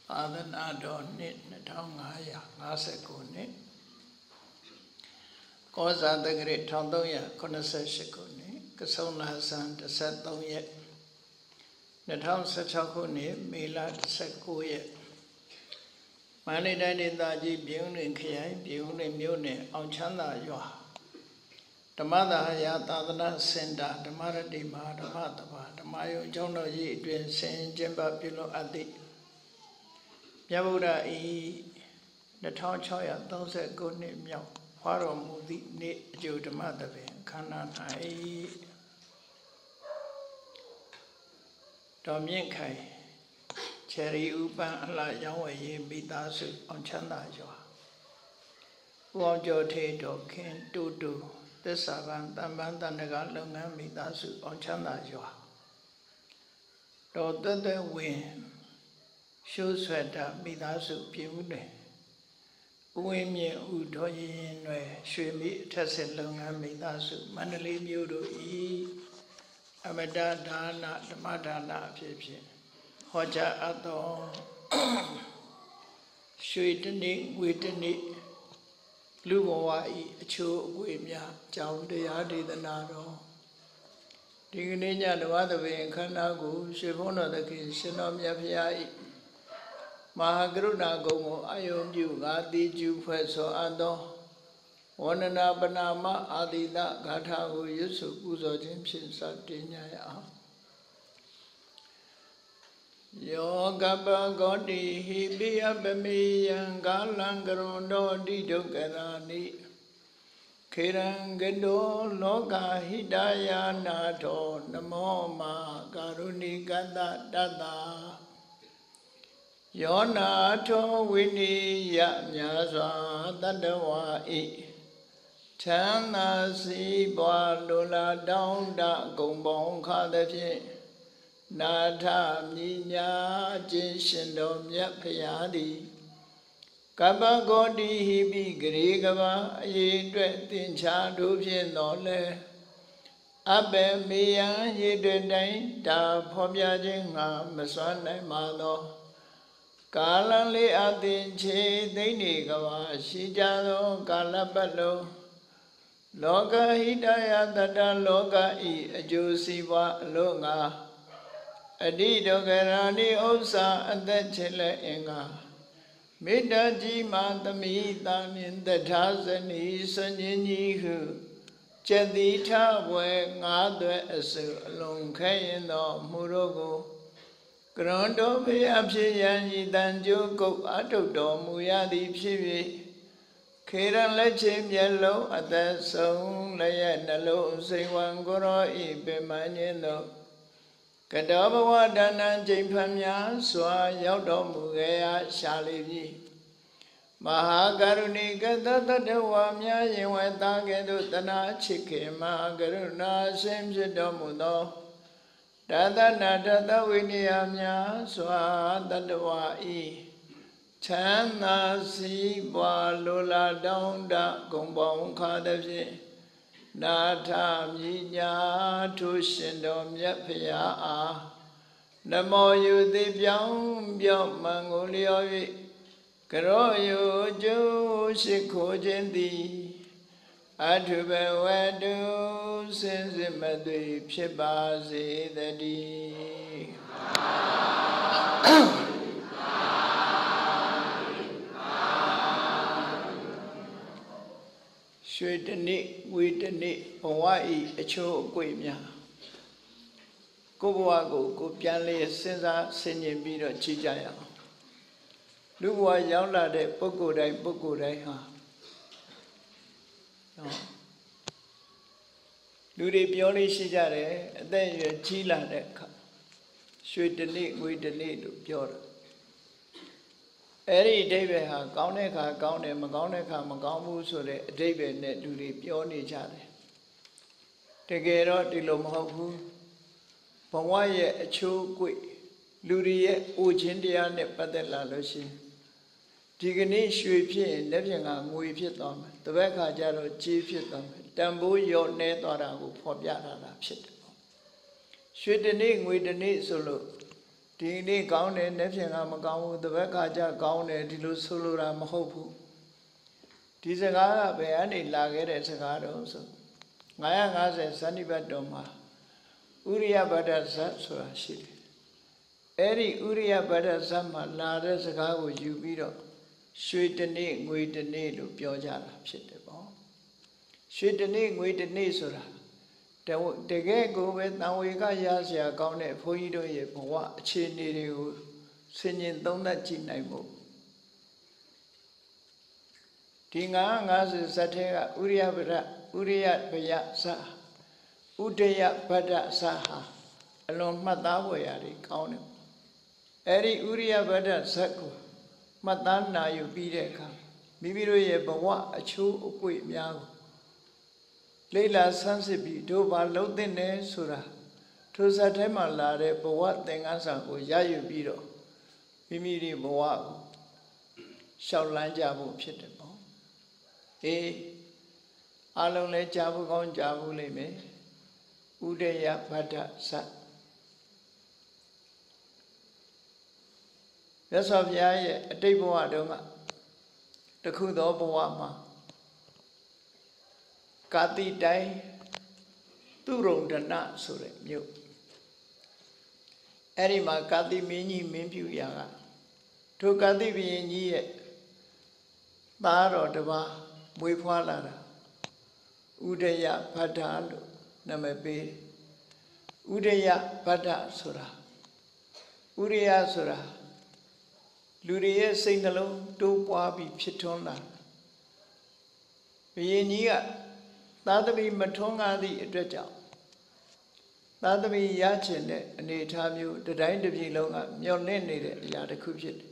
သာသနာတော်နှစ်2559နှစ်ကောဇာတက္ကရာ1388ခုနှစ်ကဆုန်လာဇန်13ရက်2016ခုနှစ်မေလ19ရက်မန္တလေးတိုင်းဒေသကြီးပြည်ဦးလွင်ခရိုင်ပြည်ဦးလွင်မြို့နယ်အောင်ချမ်းသာရွာဓမ္မဒါယသာသနာစင်တာဓမ္မရတိမဟာဓမ္မတပါဓမ္မယုံကျောင်းတော်ကြီးအတွင်ဆင်ကျင်းပပြုလုပ်အပ်သည့်မြတ်ဗုဒ္ဓဤ2639နှစ်မြောက်ဖွာတော်မူသည့်နေ့အကျိုးဓမ္မသဘင်ခန္ဓာ၌တော်မြင့်ခိုင်ချယ်ရီဥပန်းအလှရောင်းဝယ်ရေးမိသားစုအောင်ချမ်းသာရွာဦးအောင်ကျော်ထေတော်ခင်တူတူသစ္စာပန်တန်ပန်းတန်တကားလုပ်ငန်းမိသားစုအောင်ချမ်းသာရွာတော်သွဲ့သွဲ့ဝင်ရှုဆွဲတာမိသားစုပြည်ဦးနယ်ဦးဝင်းမြင့်ဦးတော်ရင်ရွယ်ရွှေမိအထက်ဆင်လုပ်ငန်းမိသားစုမန္တလေးမြို့တို့ဤအမတဒါနဓမ္မဒါနအဖြစ်ဖြင့်ဟောကြားအပ်သောရွှေတနေ့ငွေတနေ့လူဘဝဤအချိုးအကွေများကြောင်းတရားဒေသနာတော်ဒီကနေ့ညဓမ္မသဘင်ခန္ဓာကိုရွှေဘုန်းတော်သခင်ရှင်တော်မြတ်ဖရာဤမဟာကရုဏာကုံကိုအာယုံပြုငါတိကျူဖွဲ့ဆိုအပ်သောဝန္ဒနာပနာမအာတိတဂါထာကိုရွတ်ဆိုပူဇော်ခြင်းဖြင့်စတင်ကြရအောင်ယောကပဂောတိဟိပိယပမေယံကာလံကရွန်တောတိဒုက္ခရာနိခေရံကတောလောကဟိတယာနာထောနမောမာကာရုဏိကတတတ္တယောနာထောဝိနိယမြာစွာတတ္တဝါဤချမ်းသာစီးပွားလိုလားတောင်းတဂုံပေါင်းခါသဖြင့်နာထမြညာခြင်းရှင်တော်မြတ်ဖရာသည်ကပ္ပဂောတိဟိပိဂရေကဘာအရေအတွက်သင်္ချာတို့ဖြင့်တော်လဲအဘယ်မေယံရေတွေ့တိုင်းဒါဖော်ပြခြင်းငါမစွမ်းနိုင်ပါသောကာလလေးအသင်ချေသိမ့်နေကဘာရှိကြသောကာလပတ်လုံးလောကဟိတယတတလောကဤအကျိုးစီးပွားအလို့ငါအတိဒုက္ခရာနိဥစ္စာအသက်ချေလက်အင်္ဂါမေတ္တာကြီးမာသမိတာမြင်တထာဇနီစဉ္ညင်ကြီးဟုကျက်တိထဝဲငါးသွဲအစုအလုံးခဲရင်သောမူတို့ကိုကရွန်တော်ဖေအဖြစ်ရန်ဤတန်ကြိုးကုတ်အထုတ်တော်မူရသည်ဖြစ်၍ခေရန်လက်ချင်းမျက်လုံးအသက်ဆုံးလျက်နှလုံးစိတ်ဝံကိုရောဤပင်မညင်းသောကတောဘဝဒါနံကျိန်ဖန်များစွာရောက်တော်မူခဲ့ရာရှာလိပြီမဟာကရုဏီကတတတဝါများရင်ဝဲသားကဲ့သို့တနာချစ်ခင်မဟာကရုဏာရှင်ဖြစ်တော်မူသောတသနာတသဝိနည်းများစွာတတဝါဤချမ်းသာစီးပွားလိုလားတောင်းတဂုံပေါင်းခါသဖြင့်နာထမြညာထုရှင်တော်မြတ်ဖရာအားနမောယုတိပြောင်းပြော့မှန်ကိုလျော်၍ကရောယုကျိုးရှိခိုးခြင်းသည်အထုဘဝတုစင်စစ်မသွေဖြစ်ပါစေတည်းရွှေတနေ့ငွေတနေ့ဘဝဤအချိုးအကွေများကိုဘဝကိုပြန်လေစဉ်းစားဆင်ခြင်ပြီးတော့ကြည့်ကြရအောင်လူဘဝရောက်လာတဲ့ပုဂ္ဂိုလ်တိုင်းဟာလူတွေပြောလို့ရှိကြတယ်အသက်အရွယ်ကြီးလာတဲ့အခါရွှေတနေ့ငွေတနေ့လို့ပြောတာအဲ့ဒီအဓိပ္ပာယ်ဟာကောင်းတဲ့အခါကောင်းတယ်မကောင်းတဲ့အခါမကောင်းဘူးဆိုတဲ့အဓိပ္ပာယ်နဲ့လူတွေပြောနေကြတယ်တကယ်တော့ဒီလိုမဟုတ်ဘူးဘဝရဲ့အချိုးအကွေ့လူတွေရဲ့အိုခြင်းတရားနဲ့ပတ်သက်လာလို့ရှိရင်ဒီကနေ့ရွှေဖြစ်ရင်လက်ပြင်ကငွေဖြစ်သွားမယ်တပတ်ခါကျတော့ကြေးဖြစ်သွားမယ်တန်ဖိုးရော့နေသွားတာကိုဖော်ပြထားတာဖြစ်တယ်ရွှေတနေ့ငွေတနေ့ဆိုလို့ဒီနေ့ကောင်းတယ်နေ့ဖြင့်ကမကောင်းဘူးတစ်ပတ်ခါကျကောင်းတယ်ဒီလိုဆိုလိုတာမဟုတ်ဘူးဒီစကားကဘယ်အနေလာခဲ့တဲ့စကားတော့ဆို950ဇန်နိဘတ်တော်မှာဥရိယဗဒ္ဒဇတ်ဆိုတာရှိတယ်အဲ့ဒီဥရိယဗဒ္ဒဇတ်မှာလာတဲ့စကားကိုယူပြီးတော့ရွှေတနေ့ငွေတနေ့လို့ပြောကြတာဖြစ်တယ်ပေါ့ရွှေတနေ့ငွေတနေ့ဆိုတာတကယ်ကိုပဲတန်ဝေကရစရာကောင်းတဲ့ဘုန်းကြီးတို့ရဲ့ဘဝအခြေအနေတွေကိုဆင်ញင်သုံးသပ်ကြည့်နိုင်ဖို့ဒီ950ဇတ်ထဲကဥရိယဗဒ္ဒဥရိယဗယဇတ်ဥဒယဗဒ္ဒဇတ်ဟာအလွန်မှတ်သားဖွယ်ရာတွေကောင်းတယ်အဲ့ဒီဥရိယဗဒ္ဒဇတ်ကိုမှတ်သားနာယူပြီးတဲ့အခါမိမိတို့ရဲ့ဘဝအချိုးအကွေ့များကိုလေ့လာဆန်းစစ်ပြီးတို့ဘာလုံးသင့်တယ်ဆိုတာထိုဇတ်ထဲမှာလာတဲ့ဘဝသင်္ကန်းစာကိုရယူပြီးတော့မိမိတို့ဘဝကိုရှောက်လန်းကြဖို့ဖြစ်တယ်ပေါ့အေးအလုံးလဲကြားဖို့ကောင်းကြားဖို့လိမ့်မယ်ဥဒယဗဒ္ဒဇတ်မြတ်စွာဘုရားရဲ့အတိတ်ဘဝတုန်းကတခုသောဘဝမှာကာတိတိုင်းသူရုံဒနဆိုတဲ့မြို့အဲ့ဒီမှာကာတိမင်းကြီးမင်းပြုရာကထိုကာတိဘုရင်ကြီးရဲ့သားတော်တစ်ပါးမွေးဖွားလာတာဥဒယဗဒ္ဒလို့နာမည်ပေးဥဒယဗဒ္ဒဆိုတာဥရိယဆိုတာလူတွေရဲ့စိတ်နှလုံးတိုးပွားပြီးဖြစ်ထွန်းလာဘုရင်ကြီးကသာသမီမထွန်းကားသည့်အတွက်ကြောင့်သာသမီရချင်တဲ့အနေအထားမျိုးတတိုင်းတစ်ပြည်လုံးကမျောလင့်နေတဲ့အရာတစ်ခုဖြစ်တယ်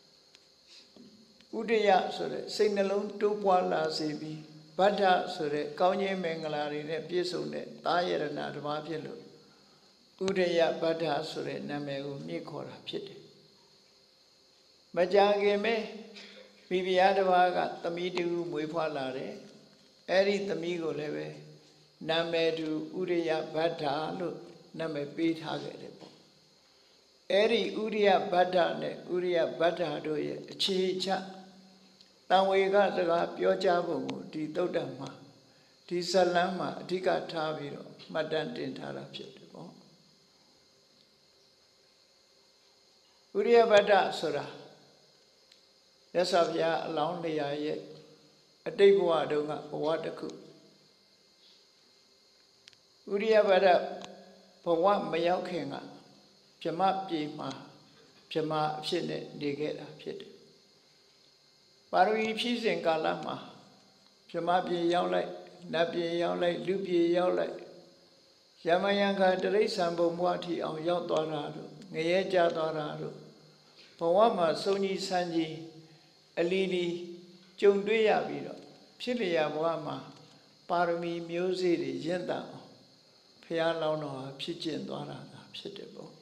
ဥဒယဆိုတဲ့စိတ်နှလုံးတိုးပွားလာစေပြီးဗဒ္ဒဆိုတဲ့ကောင်းခြင်းမင်္ဂလာတွေနဲ့ပြည့်စုံတဲ့သာယရဏတစ်ပါးဖြစ်လို့ဥဒယဗဒ္ဒဆိုတဲ့နာမည်ကိုမြှင့်ခေါ်တာဖြစ်တယ်မကြာခင်ပဲမိဖုရားတစ်ပါးကသမီးတူမွေးဖွားလာတယ်အဲ့ဒီသမီးကိုလည်းပဲနာမည်တူဥရိယဗဒ္ဒလို့နာမည်ပေးထားခဲ့တယ်ပေါ့အဲ့ဒီဥရိယဗဒ္ဒနဲ့ဥရိယဗဒ္ဒတို့ရဲ့အခြေချတန်ဝေကစကားပြောကြားပုံကိုဒီသုတ်တံမှာဒီဇလန်းမှာအဓိကထားပြီးတော့မှတ်တမ်းတင်ထားတာဖြစ်တယ်ပေါ့ဥရိယဗဒ္ဒဆိုတာမြတ်စွာဘုရားအလောင်းနေရာရဲ့အတိတ်ဘဝတုန်းကဘဝတစ်ခုဥရိယဗဒ္ဒဘဝမရောက်ခင်ကဗြဟ္မပြည်မှာဗြဟ္မအဖြစ်နဲ့နေခဲ့တာဖြစ်တယ်ပါရမီဖြည့်စဉ်ကာလမှာဗြဟ္မပြည်ရောက်လိုက်နတ်ပြည်ရောက်လိုက်လူပြည်ရောက်လိုက်ယမယံခါတရိစ္ဆာန်ဘုံဘဝအထိအောင်ရောက်သွားတာတို့ငရဲကျသွားတာတို့ဘဝမှာစုံကြီးဆန်းကြီးအလီလီကြုံတွေ့ရပြီးတော့ဖြစ်လျာဘဝမှာပါရမီမျိုးစေ့တွေရင့်တတ်အောင်ဘုရားလောင်းတော်ဟာဖြစ်ကျင့်သွားတာဖြစ်တယ်ပေါ့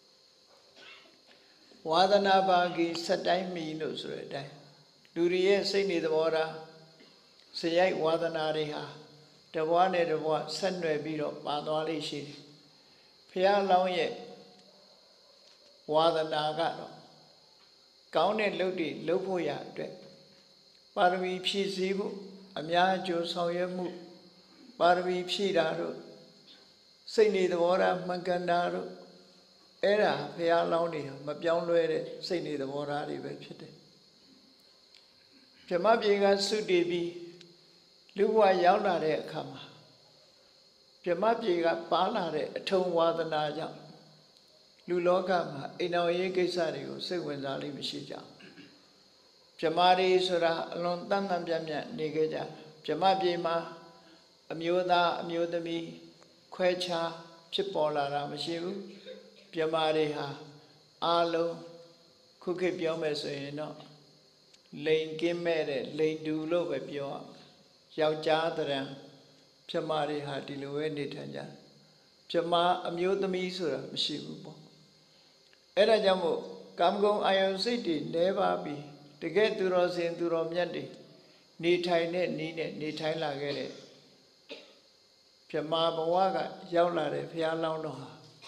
ဝါဒနာပါကိစက်တိုင်းမီလို့ဆိုတဲ့အတိုင်းလူတွေရဲ့စိတ်နေသဘောထားစရိုက်ဝါဒနာတွေဟာတဘွားနဲ့တဘွားဆက်နွယ်ပြီးတော့ပါသွားလိမ့်ရှိတယ်ဘုရားလောင်းရဲ့ဝါဒနာကတော့ကောင်းတဲ့လုပ်တွေလုပ်ဖို့ရအတွက်ပါရမီဖြည့်ဆည်းဖို့အများအကျိုးဆောင်ရွက်မှုပါရမီဖြည့်တာတို့စိတ်နေသဘောထားမှန်ကန်တာတို့အဲ့ဒါဘုရားလောင်းတွေမပြောင်းလဲတဲ့စိတ်နေသဘောထားတွေပဲဖြစ်တယ်ဗြဟ္မပြေကသုတေပြီးလူဘဝရောက်လာတဲ့အခါမှာဗြဟ္မပြေကပါလာတဲ့အထုံဝါဒနာကြောင့်လူလောကမှာအိမ်တော်ရေးကိစ္စတွေကိုစိတ်ဝင်စားလိမ့်မရှိကြဗြဟ္မာတွေဆိုတာအလွန်တန်တန်ပြတ်ပြတ်နေခဲ့ကြဗြဟ္မပြေမှာအမျိုးသားအမျိုးသမီးခွဲခြားဖြစ်ပေါ်လာတာမရှိဘူးဗြဟ္မာတွေဟာအားလုံးခုခေတ်ပြောမယ်ဆိုရင်တော့လိန်ကင်းမဲ့တဲ့လိန်တူလို့ပဲပြောယောက်ျားတရံဗြဟ္မာတွေဟာဒီလိုပဲနေထိုင်ကြဗြဟ္မာအမျိုးသမီးဆိုတာမရှိဘူးပေါ့အဲ့ဒါကြောင့်မို့ကာမဂုဏ်အာယုစိတ်တွေလဲပါပြီးတကယ်သူတော်စင်သူတော်မြတ်တွေနေထိုင်တဲ့နည်းနဲ့နေထိုင်လာခဲ့တဲ့ဗြဟ္မာဘဝကရောက်လာတဲ့ဘုရားလောင်းတော်ဟာ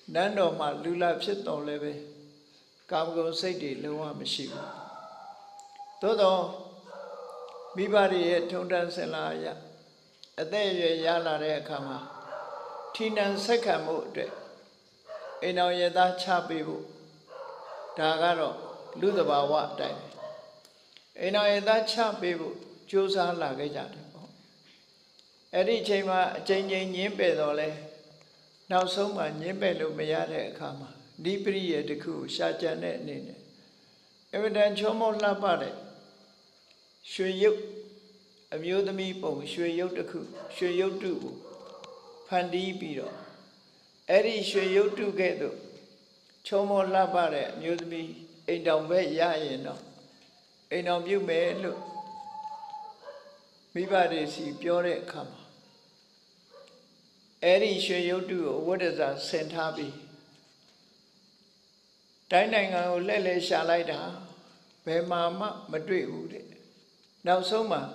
nánတော်မှာလူလာဖြစ်တော်လည်းပဲကာမဂုဏ်စိတ်တွေလုံးဝမရှိဘူးသို့တော့မိဘတွေရဲ့ထုံတန်းစင်လာရအသက်အရွယ်ရလာတဲ့အခါမှာထီနန်ဆက်ခံမှုအတွက်အိမ်တော်ရသားချပေးဖို့ဒါကတော့လူသဘာဝအတိုင်းအိမ်တော်ရသားချပေးဖို့ကြိုးစားလာခဲ့ကြတယ်ပေါ့အဲ့ဒီအချိန်မှာအချိန်ချင်းညင်းပယ်တော့လဲနောက်ဆုံးမှညင်းပယ်လို့မရတဲ့အခါမှာဒီပရိယေတခုရှာကြံတဲ့အနေနဲ့အဝဒံချောမောလှပတဲ့ရွှေရုပ်အမျိုးသမီးပုံရွှေရုပ်တစ်ခုရွှေရုပ်တုကိုဖန်တီးပြီးတော့အဲ့ဒီရွှေရုပ်တုကဲ့သို့ချောမောလှပတဲ့အမျိုးသမီးအိမ်တော်ပဲရရင်တော့အိမ်တော်ပြုမယ်လို့မိဘတွေစီပြောတဲ့အခါမှာအဲ့ဒီရွှေရုပ်တုကိုဝတ္တဇာဆင်ထားပြီးတိုင်းနိုင်ငံကိုလှည့်လည်ရှာလိုက်တာဘယ်မှာမှမတွေ့ဘူးတဲ့နောက်ဆုံးမှာ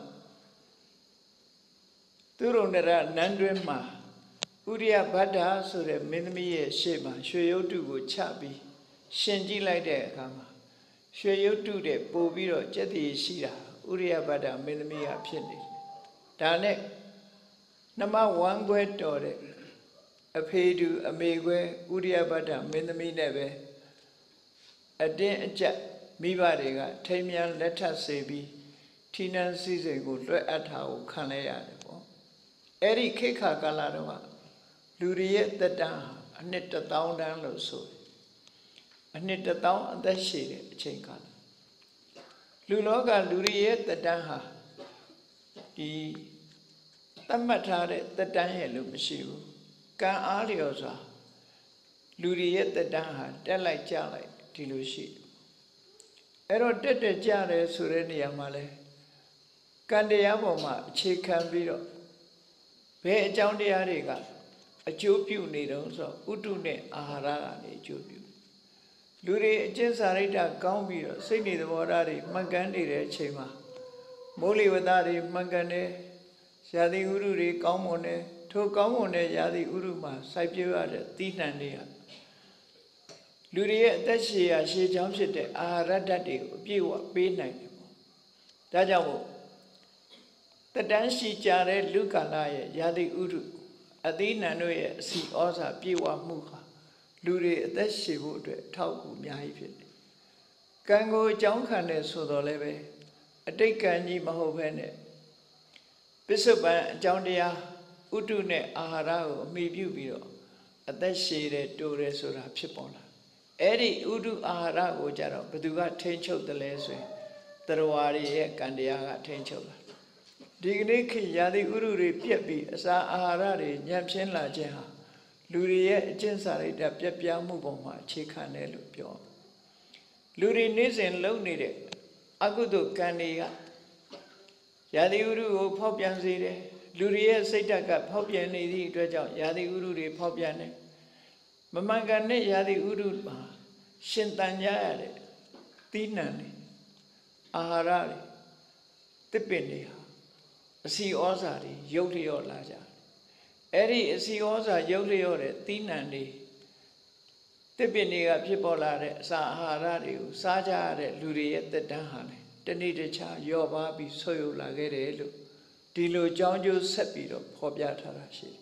သူရုံနရနန်းတွင်မှာဥရိယဗတ္တာဆိုတဲ့မင်းသမီးရဲ့ရှေ့မှာရွှေရုပ်တုကိုချပြီးရှင်ကြည့်လိုက်တဲ့အခါမှာရွှေရုပ်တုတဲ့ပို့ပြီးတော့ကြက်တည်ရှိတာဥရိယဗတ္တာမင်းသမီးကဖြစ်နေတယ်ဒါနဲ့နှမဝမ်းခွဲတော်တဲ့အဖေတူအမေခွဲဥရိယဗတ္တာမင်းသမီးနဲ့ပဲအတင်းအကျပ်မိဘတွေကထိမ်းမြန်းလက်ထပ်စေပြီးထီနန်းစည်းစိမ်ကိုလွှဲအပ်တာကိုခံလဲရတယ်ပေါ့အဲ့ဒီခေတ်ခါကာလတော့လူတွေရဲ့သက်တမ်းအနှစ်1000တန်းလို့ဆိုအနှစ်1000အသက်ရှည်တဲ့အချိန်ကာလလူလောကလူတွေရဲ့သက်တမ်းဟာဒီသတ်မှတ်ထားတဲ့သက်တမ်းရဲ့လို့မရှိဘူးကံအားလျော်စွာလူတွေရဲ့သက်တမ်းဟာတက်လိုက်ကျလိုက်ဒီလိုရှိအဲ့တော့တက်ကြတယ်ဆိုတဲ့နေရာမှာလဲကံတရားပေါ်မှာအခြေခံပြီးတော့ဘယ်အကြောင်းတရားတွေကအကျိုးပြုနေတော့ဆိုဥတုနဲ့အာဟာရကနေအကျိုးပြုလူတွေအကျင့်စာရိတ္တကောင်းပြီးတော့စိတ်နေသဘောထားတွေမှန်ကန်နေတဲ့အချိန်မှာမိုးလေဝသတွေမှန်ကန်တယ်ရာသီဥတုတွေကောင်းမွန်တယ်ထိုကောင်းမွန်တဲ့ရာသီဥတုမှာစိုက်ပျိုးရတဲ့သီးနှံတွေကလူတွေရဲ့အသက်ရှည်ရာရှည်ချောင်းဖြစ်တဲ့အာဟာရဓာတ်တွေကိုအပြည့်အဝပေးနိုင်တယ်ပေါ့ဒါကြောင့်မို့တတန်းရှိကြတဲ့လူကာလရဲ့ရာသီဥတုအသီးနှံတို့ရဲ့အစီဩဇာပြည့်ဝမှုဟာလူတွေအသက်ရှည်ဖို့အတွက်ထောက်ကူအများကြီးဖြစ်တယ်ကံကိုအကြောင်းခံတယ်ဆိုတော့လည်းပဲအတိတ်ကံကြီးမဟုတ်ဘဲနဲ့ပစ္စုပန်အကြောင်းတရားဥတုနဲ့အာဟာရကိုအမိပြုပြီးတော့အသက်ရှည်တယ်တိုးတယ်ဆိုတာဖြစ်ပေါ်လာအဲ့ဒီဥတုအာဟာရကိုကြတော့ဘယ်သူကထိန်းချုပ်တယ်လဲဆိုရင်သရဝါတွေရဲ့ကံတရားကထိန်းချုပ်လာဒီကနေ့ခေတ်ရာသီဥတုတွေပြက်ပြီးအစာအာဟာရတွေညံ့ဖျင်းလာခြင်းဟာလူတွေရဲ့အကျင့်စာရိတ္တပြက်ပြားမှုပေါ်မှာအခြေခံတယ်လို့ပြောလူတွေနေ့စဉ်လုပ်နေတဲ့အကုသိုလ်ကံတွေကရာသီဥတုကိုဖောက်ပြန်စေတယ်လူတွေရဲ့စိတ်ဓာတ်ကဖောက်ပြန်နေသည့်အတွက်ကြောင့်ရာသီဥတုတွေဖောက်ပြန်တယ်မမှန်ကန်တဲ့ရာသီဥတုမှာရှင်သန်ကြရတဲ့သီးနှံတွေအာဟာရတွေတစ်ပင်တွေဟာအစီဩဇာတွေရုပ်လျော့လာကြတယ်အဲ့ဒီအစီဩဇာရုပ်လျော့တဲ့သီးနှံတွေတစ်ပင်တွေကဖြစ်ပေါ်လာတဲ့အစာအာဟာရတွေကိုစားကြရတဲ့လူတွေရဲ့သက်တမ်းဟာလေတနေ့တခြားလျော့ပါပြီးဆွေးယုတ်လာခဲ့တယ်လို့ဒီလိုကြောင်းကျိုးဆက်ပြီးတော့ဖော်ပြထားတာရှိတယ်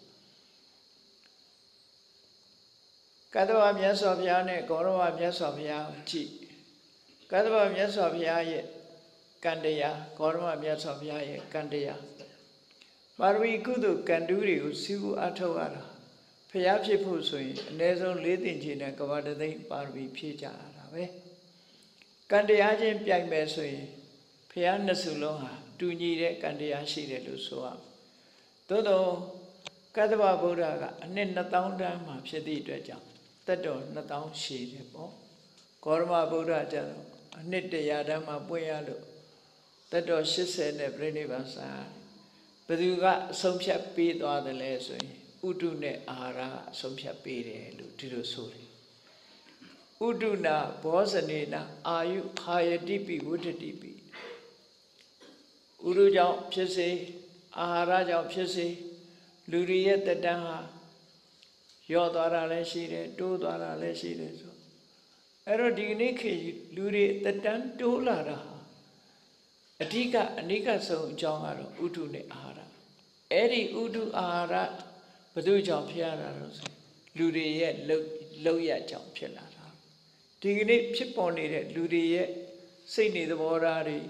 ကတ္တဝမြတ်စွာဘုရားနဲ့ဂေါရဝမြတ်စွာဘုရားကြည့်ကတ္တဝမြတ်စွာဘုရားရဲ့ကံတရားဂေါရဝမြတ်စွာဘုရားရဲ့ကံတရားပါရမီကုသိုလ်ကံတူးတွေကိုစီးပူးအထောက်ရတာဘုရားဖြစ်ဖို့ဆိုရင်အနည်းဆုံး၄သင်္ချေနဲ့ကဘာတသိန်းပါရမီဖြည့်ကြရတာပဲကံတရားချင်းပြိုင်မယ်ဆိုရင်ဘုရားနှစ်စုလုံးဟာတူညီတဲ့ကံတရားရှိတယ်လို့ဆိုရမယ်သို့တော့ကတ္တဝဗုဒ္ဓကအနှစ်2000တန်းမှာဖြစ်သည့်အတွက်ကြောင့်တက်တော်2000ရှည်တယ်ပေါ့ဂေါရမဗုဒ္ဓကျတော့အနှစ်100တန်းမှာပွင့်ရလို့တက်တော်80နဲ့ပြိဋိဘံစာဘယ်သူကအဆုံးဖြတ်ပေးသွားတယ်လဲဆိုရင်ဥတုနဲ့အာဟာရအဆုံးဖြတ်ပေးတယ်လို့ဒီလိုဆိုတယ်ဥတုနာဘောဇနေနာအာယုခာယတိပိဝဋ္ဌတိပိဥတုကြောင့်ဖြစ်စေအာဟာရကြောင့်ဖြစ်စေလူတွေရဲ့တက်တန်းဟာရော့သွားတာလည်းရှိတယ်တိုးသွားတာလည်းရှိတယ်ဆိုအဲ့တော့ဒီနေ့ခေတ်လူတွေတက်တန်းတိုးလာတာအဓိကအနိကဆုံးအကြောင်းကတော့ဥဒုနဲ့အာဟာရအဲ့ဒီဥဒုအာဟာရဘယ်သူကြောင့်ဖြစ်ရတာလို့ဆိုလူတွေရဲ့လှုပ်ရကြောင့်ဖြစ်လာတာဒီကနေ့ဖြစ်ပေါ်နေတဲ့လူတွေရဲ့စိတ်နေသဘောထားတွေ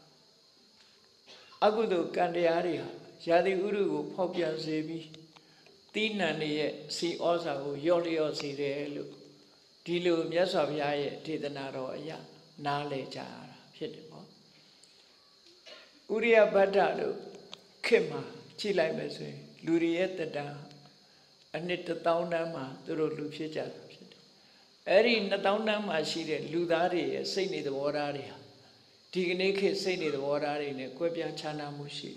အကုသိုလ်ကံတရားတွေဟာရာသီဥတုကိုဖောက်ပြန်စေပြီးတိဏ္ဏတွေရဲ့စီဩဇာကိုရော့လျော့စေတယ်လို့ဒီလိုမြတ်စွာဘုရားရဲ့ဒေသနာတော်အရာနားလည်ကြရတာဖြစ်တယ်ပေါ့ဥရိယဗတ္တတို့ခေတ်မှာကြည့်လိုက်မယ်ဆိုရင်လူတွေရဲ့တတန်းအနှစ်1000တန်းမှာသူတို့လူဖြစ်ကြတာဖြစ်တယ်အဲ့ဒီ2000တန်းမှာရှိတဲ့လူသားတွေရဲ့စိတ်နေသဘောထားတွေဟာဒီကနေ့ခေတ်စိတ်နေသဘောထားတွေနဲ့ကွဲပြားခြားနားမှုရှိ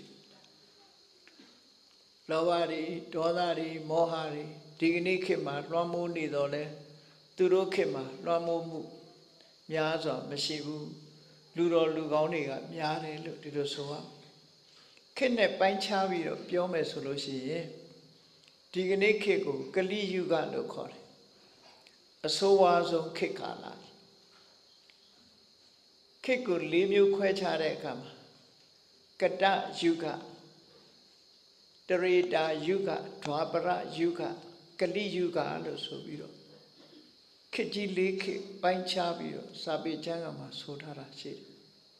လောဘတွေဒေါသတွေမောဟတွေဒီကနေ့ခေတ်မှာလွှမ်းမိုးနေတော့လဲသူတို့ခေတ်မှာလွှမ်းမိုးမှုများစွာမရှိဘူးလူတော်လူကောင်းတွေကများတယ်လို့ဒီလိုဆိုရခေတ်နဲ့ပိုင်းခြားပြီးတော့ပြောမယ်ဆိုလို့ရှိရင်ဒီကနေ့ခေတ်ကိုကလိယုဂလို့ခေါ်တယ်အဆိုးဝါးဆုံးခေတ်ကာလခေတ်ကို၄မျိုးခွဲခြားတဲ့အခါမှာကတယုဂတရေတာယုဂဒွါပရယုဂကလိယုဂလို့ဆိုပြီးတော့ခေတ်ကြီး၄ခေတ်ပိုင်းခြားပြီးတော့စာပေကျမ်းကမှာဆိုထားတာရှိတယ်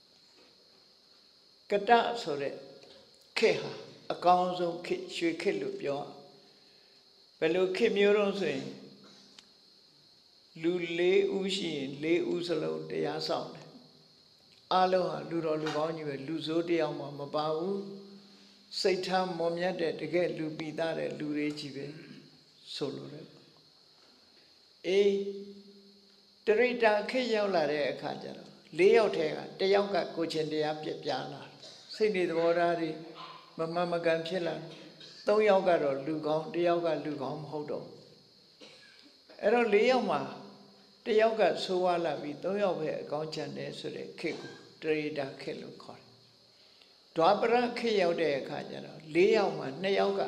ကတဆိုတဲ့ခေတ်ဟာအကောင်းဆုံးခေတ်ရွှေခေတ်လို့ပြောဘယ်လိုခေတ်မျိုးတော့ဆိုရင်လူ၄ဦးရှိရင်၄ဦးစလုံးတရားဆောင်တယ်အားလုံးဟာလူတော်လူကောင်းကြီးပဲလူဆိုးတယောက်မှမပါဘူးစိတ်ထားမွန်မြတ်တဲ့တကယ်လူပိသားတဲ့လူတွေကြီးပဲဆိုလိုတယ်အေးတရိတာခေတ်ရောက်လာတဲ့အခါကျတော့၄ယောက်ထဲကတယောက်ကကိုချင်းတရားပြပြလာစိတ်နေသဘောထားတွေမမှန်မကန်ဖြစ်လာ၃ယောက်ကတော့လူကောင်းတယောက်ကလူကောင်းမဟုတ်တော့အဲ့တော့၄ယောက်မှာတယောက်ကဆိုးဝါးလာပြီး၃ယောက်ပဲအကောင်းချမ်းတယ်ဆိုတဲ့ခေတ်ကိုတရိတာခေတ်လို့ခေါ်တယ်ဒွါပရခေတ်ရောက်တဲ့အခါကျတော့၄ယောက်မှာ၂ယောက်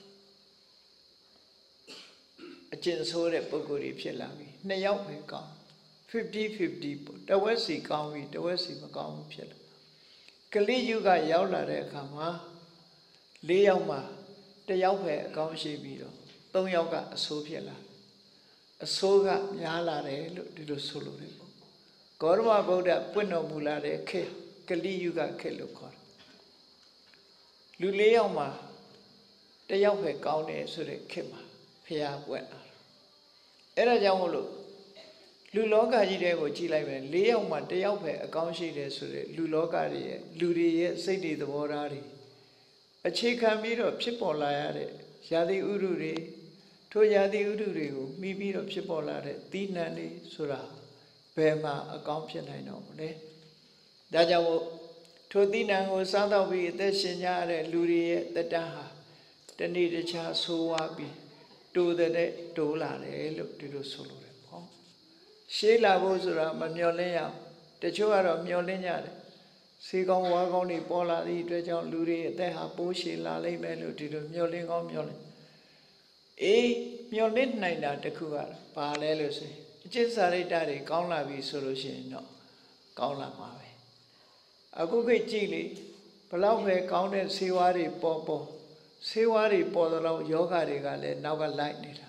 ကအကျင့်ဆိုးတဲ့ပုဂ္ဂိုလ်တွေဖြစ်လာပြီ၂ယောက်ပဲကောင်း50-50တဝက်စီကောင်းပြီတဝက်စီမကောင်းဘူးဖြစ်လာကလိယုဂရောက်လာတဲ့အခါမှာ၄ယောက်မှာ၁ယောက်ပဲအကောင်းရှိပြီးတော့၃ယောက်ကအဆိုးဖြစ်လာအဆိုးကများလာတယ်လို့ဒီလိုဆိုလိုတယ်ပေါ့ဂေါရမဗုဒ္ဓပွင့်တော်မူလာတဲ့ခေတ်ကလိယုဂခေတ်လို့ခေါ်တယ်လူ၄ယောက်မှာ၁ယောက်ပဲကောင်းတယ်ဆိုတဲ့ခေတ်မှာဖျားပွင့်လာအဲ့ဒါကြောင့်မို့လို့လူလောကကြီးတွေကိုကြည့်လိုက်မယ်၄ယောက်မှာ၁ယောက်ပဲအကောင်းရှိတယ်ဆိုတဲ့လူလောကတွေရဲ့လူတွေရဲ့စိတ်တွေသဘောထားတွေအခြေခံပြီးတော့ဖြစ်ပေါ်လာရတဲ့ရာသီဥတုတွေထိုရာသီဥတုတွေကိုမှီပြီးတော့ဖြစ်ပေါ်လာတဲ့သီးနှံတွေဆိုတာဘယ်မှာအကောင်းဖြစ်နိုင်တော့မလဲဒါကြောင့်မို့ထိုသီးနှံကိုစားတော့ပြီးအသက်ရှင်ကြရတဲ့လူတွေရဲ့တတန်းဟာတနေ့တခြားဆိုးဝါးပြီးတိုးတဲ့တိုးလာတယ်လို့ဒီလိုဆိုလိုတယ်ပေါ့ရှေးလာဖို့ဆိုတာမမျှော်လင့်ရအောင်တချို့ကတော့မျှော်လင့်ကြတယ်ဆေးကောင်းဝါးကောင်းတွေပေါ်လာသည့်အတွက်ကြောင့်လူတွေအသက်ဟာပိုးရှည်လာလိမ့်မယ်လို့ဒီလိုမျှော်လင့်ကောင်းမျှော်လင့်အေးမျှော်လင့်နိုင်တာတခုကတော့ဘာလဲလို့ဆိုရင်အကျင့်စာရိတ္တတွေကောင်းလာပြီဆိုလို့ရှိရင်တော့ကောင်းလာမှာပဲအခုခေတ်ကြည့်လေဘလောက်ပဲကောင်းတဲ့ဆေးဝါးတွေပေါ်ဆေးဝါးတွေပေါ်တော့ယောဂတွေကလည်းနောက်ကလိုက်နေတာ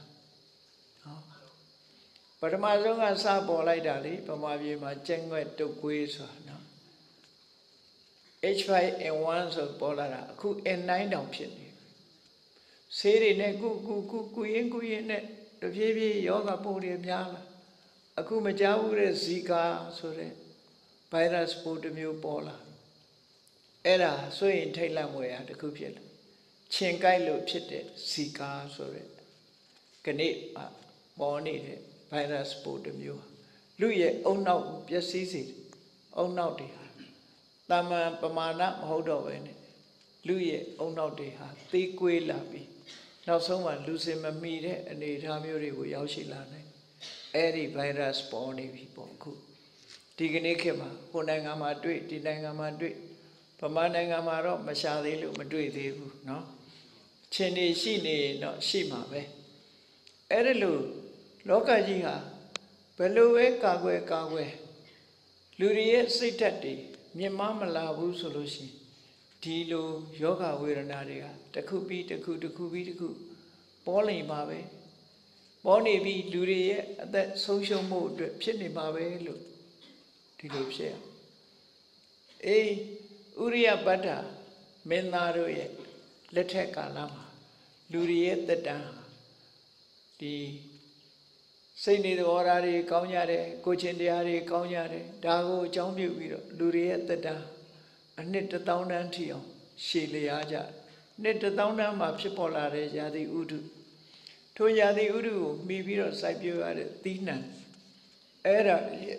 ပထမဆုံးကစပေါ်လိုက်တာလေဗမာပြည်မှာကျက်ငွက်တုပ်ကွေးဆိုတာနော် H5N1 ဆိုပေါ်လာတာအခု N9 တောင်ဖြစ်နေဆေးတွေနဲ့ကုရင်နဲ့တဖြည်းဖြည်းယောဂပိုးတွေများလာအခုမကြောက်ဘူးတဲ့ဇီကာဆိုတဲ့ဗိုင်းရပ်စ်ပိုးတစ်မျိုးပေါ်လာအဲ့ဒါဆိုရင်ထိတ်လန့်မွေရတခုဖြစ်လာခြင်ကိုက်လို့ဖြစ်တဲ့ဇီကာဆိုတဲ့ခဏပေါ်နေတဲ့ဗိုင်းရပ်စ်ပိုးတစ်မျိုးလူရဲ့အုံနောက်ပျက်စီးစေအုံနောက်တွေဟာတာမန်ပမာဏမဟုတ်တော့ပဲနဲ့လူရဲ့အုံနောက်တွေဟာသေးကွေးလာပြီးနောက်ဆုံးမှလူစင်မမီတဲ့အနေအထားမျိုးတွေကိုရောက်ရှိလာတယ်အဲ့ဒီဗိုင်းရပ်စ်ပေါ်နေပြီပေါ့အခုဒီကနေ့ခေတ်မှာဟိုနိုင်ငံမှာတွေ့ဒီနိုင်ငံမှာတွေ့ဗမာနိုင်ငံမှာတော့မရှာသေးလို့မတွေ့သေးဘူးเนาะခြင်နေရှိနေတော့ရှိမှာပဲအဲ့ဒါလို့လောကကြီးဟာဘယ်လိုပဲကာကွယ်လူတွေရဲ့စိတ်ဓာတ်တွေမြင်မမလာဘူးဆိုလို့ရှိရင်ဒီလိုယောဂဝေဒနာတွေကတစ်ခုပြီးတစ်ခုပေါ်နေမှာပဲပေါ်နေပြီးလူတွေရဲ့အသက်ဆုံးရှုံးမှုအတွက်ဖြစ်နေမှာပဲလို့ဒီလိုဖြစ်ရအေးဥရိယပတ္တမင်းသားတို့ရဲ့လက်ထက်ကာလမှာလူတွေရဲ့သက်တမ်းဒီစိတ်နေသဘောထားတွေကောင်းကြတယ်ကိုယ်ချင်းတရားတွေကောင်းကြတယ်ဒါကိုအကြောင်းပြုပြီးတော့လူတွေရဲ့သက်တမ်းအနှစ်1000 တန်းထိအောင်ရှည်လျားကြနှစ်1000 တန်းမှာဖြစ်ပေါ်လာတဲ့ယာတိဥဒုထိုယာတိဥဒုကိုမှီပြီးတော့စိုက်ပျိုးရတဲ့သီးနှံအဲ့ဒါ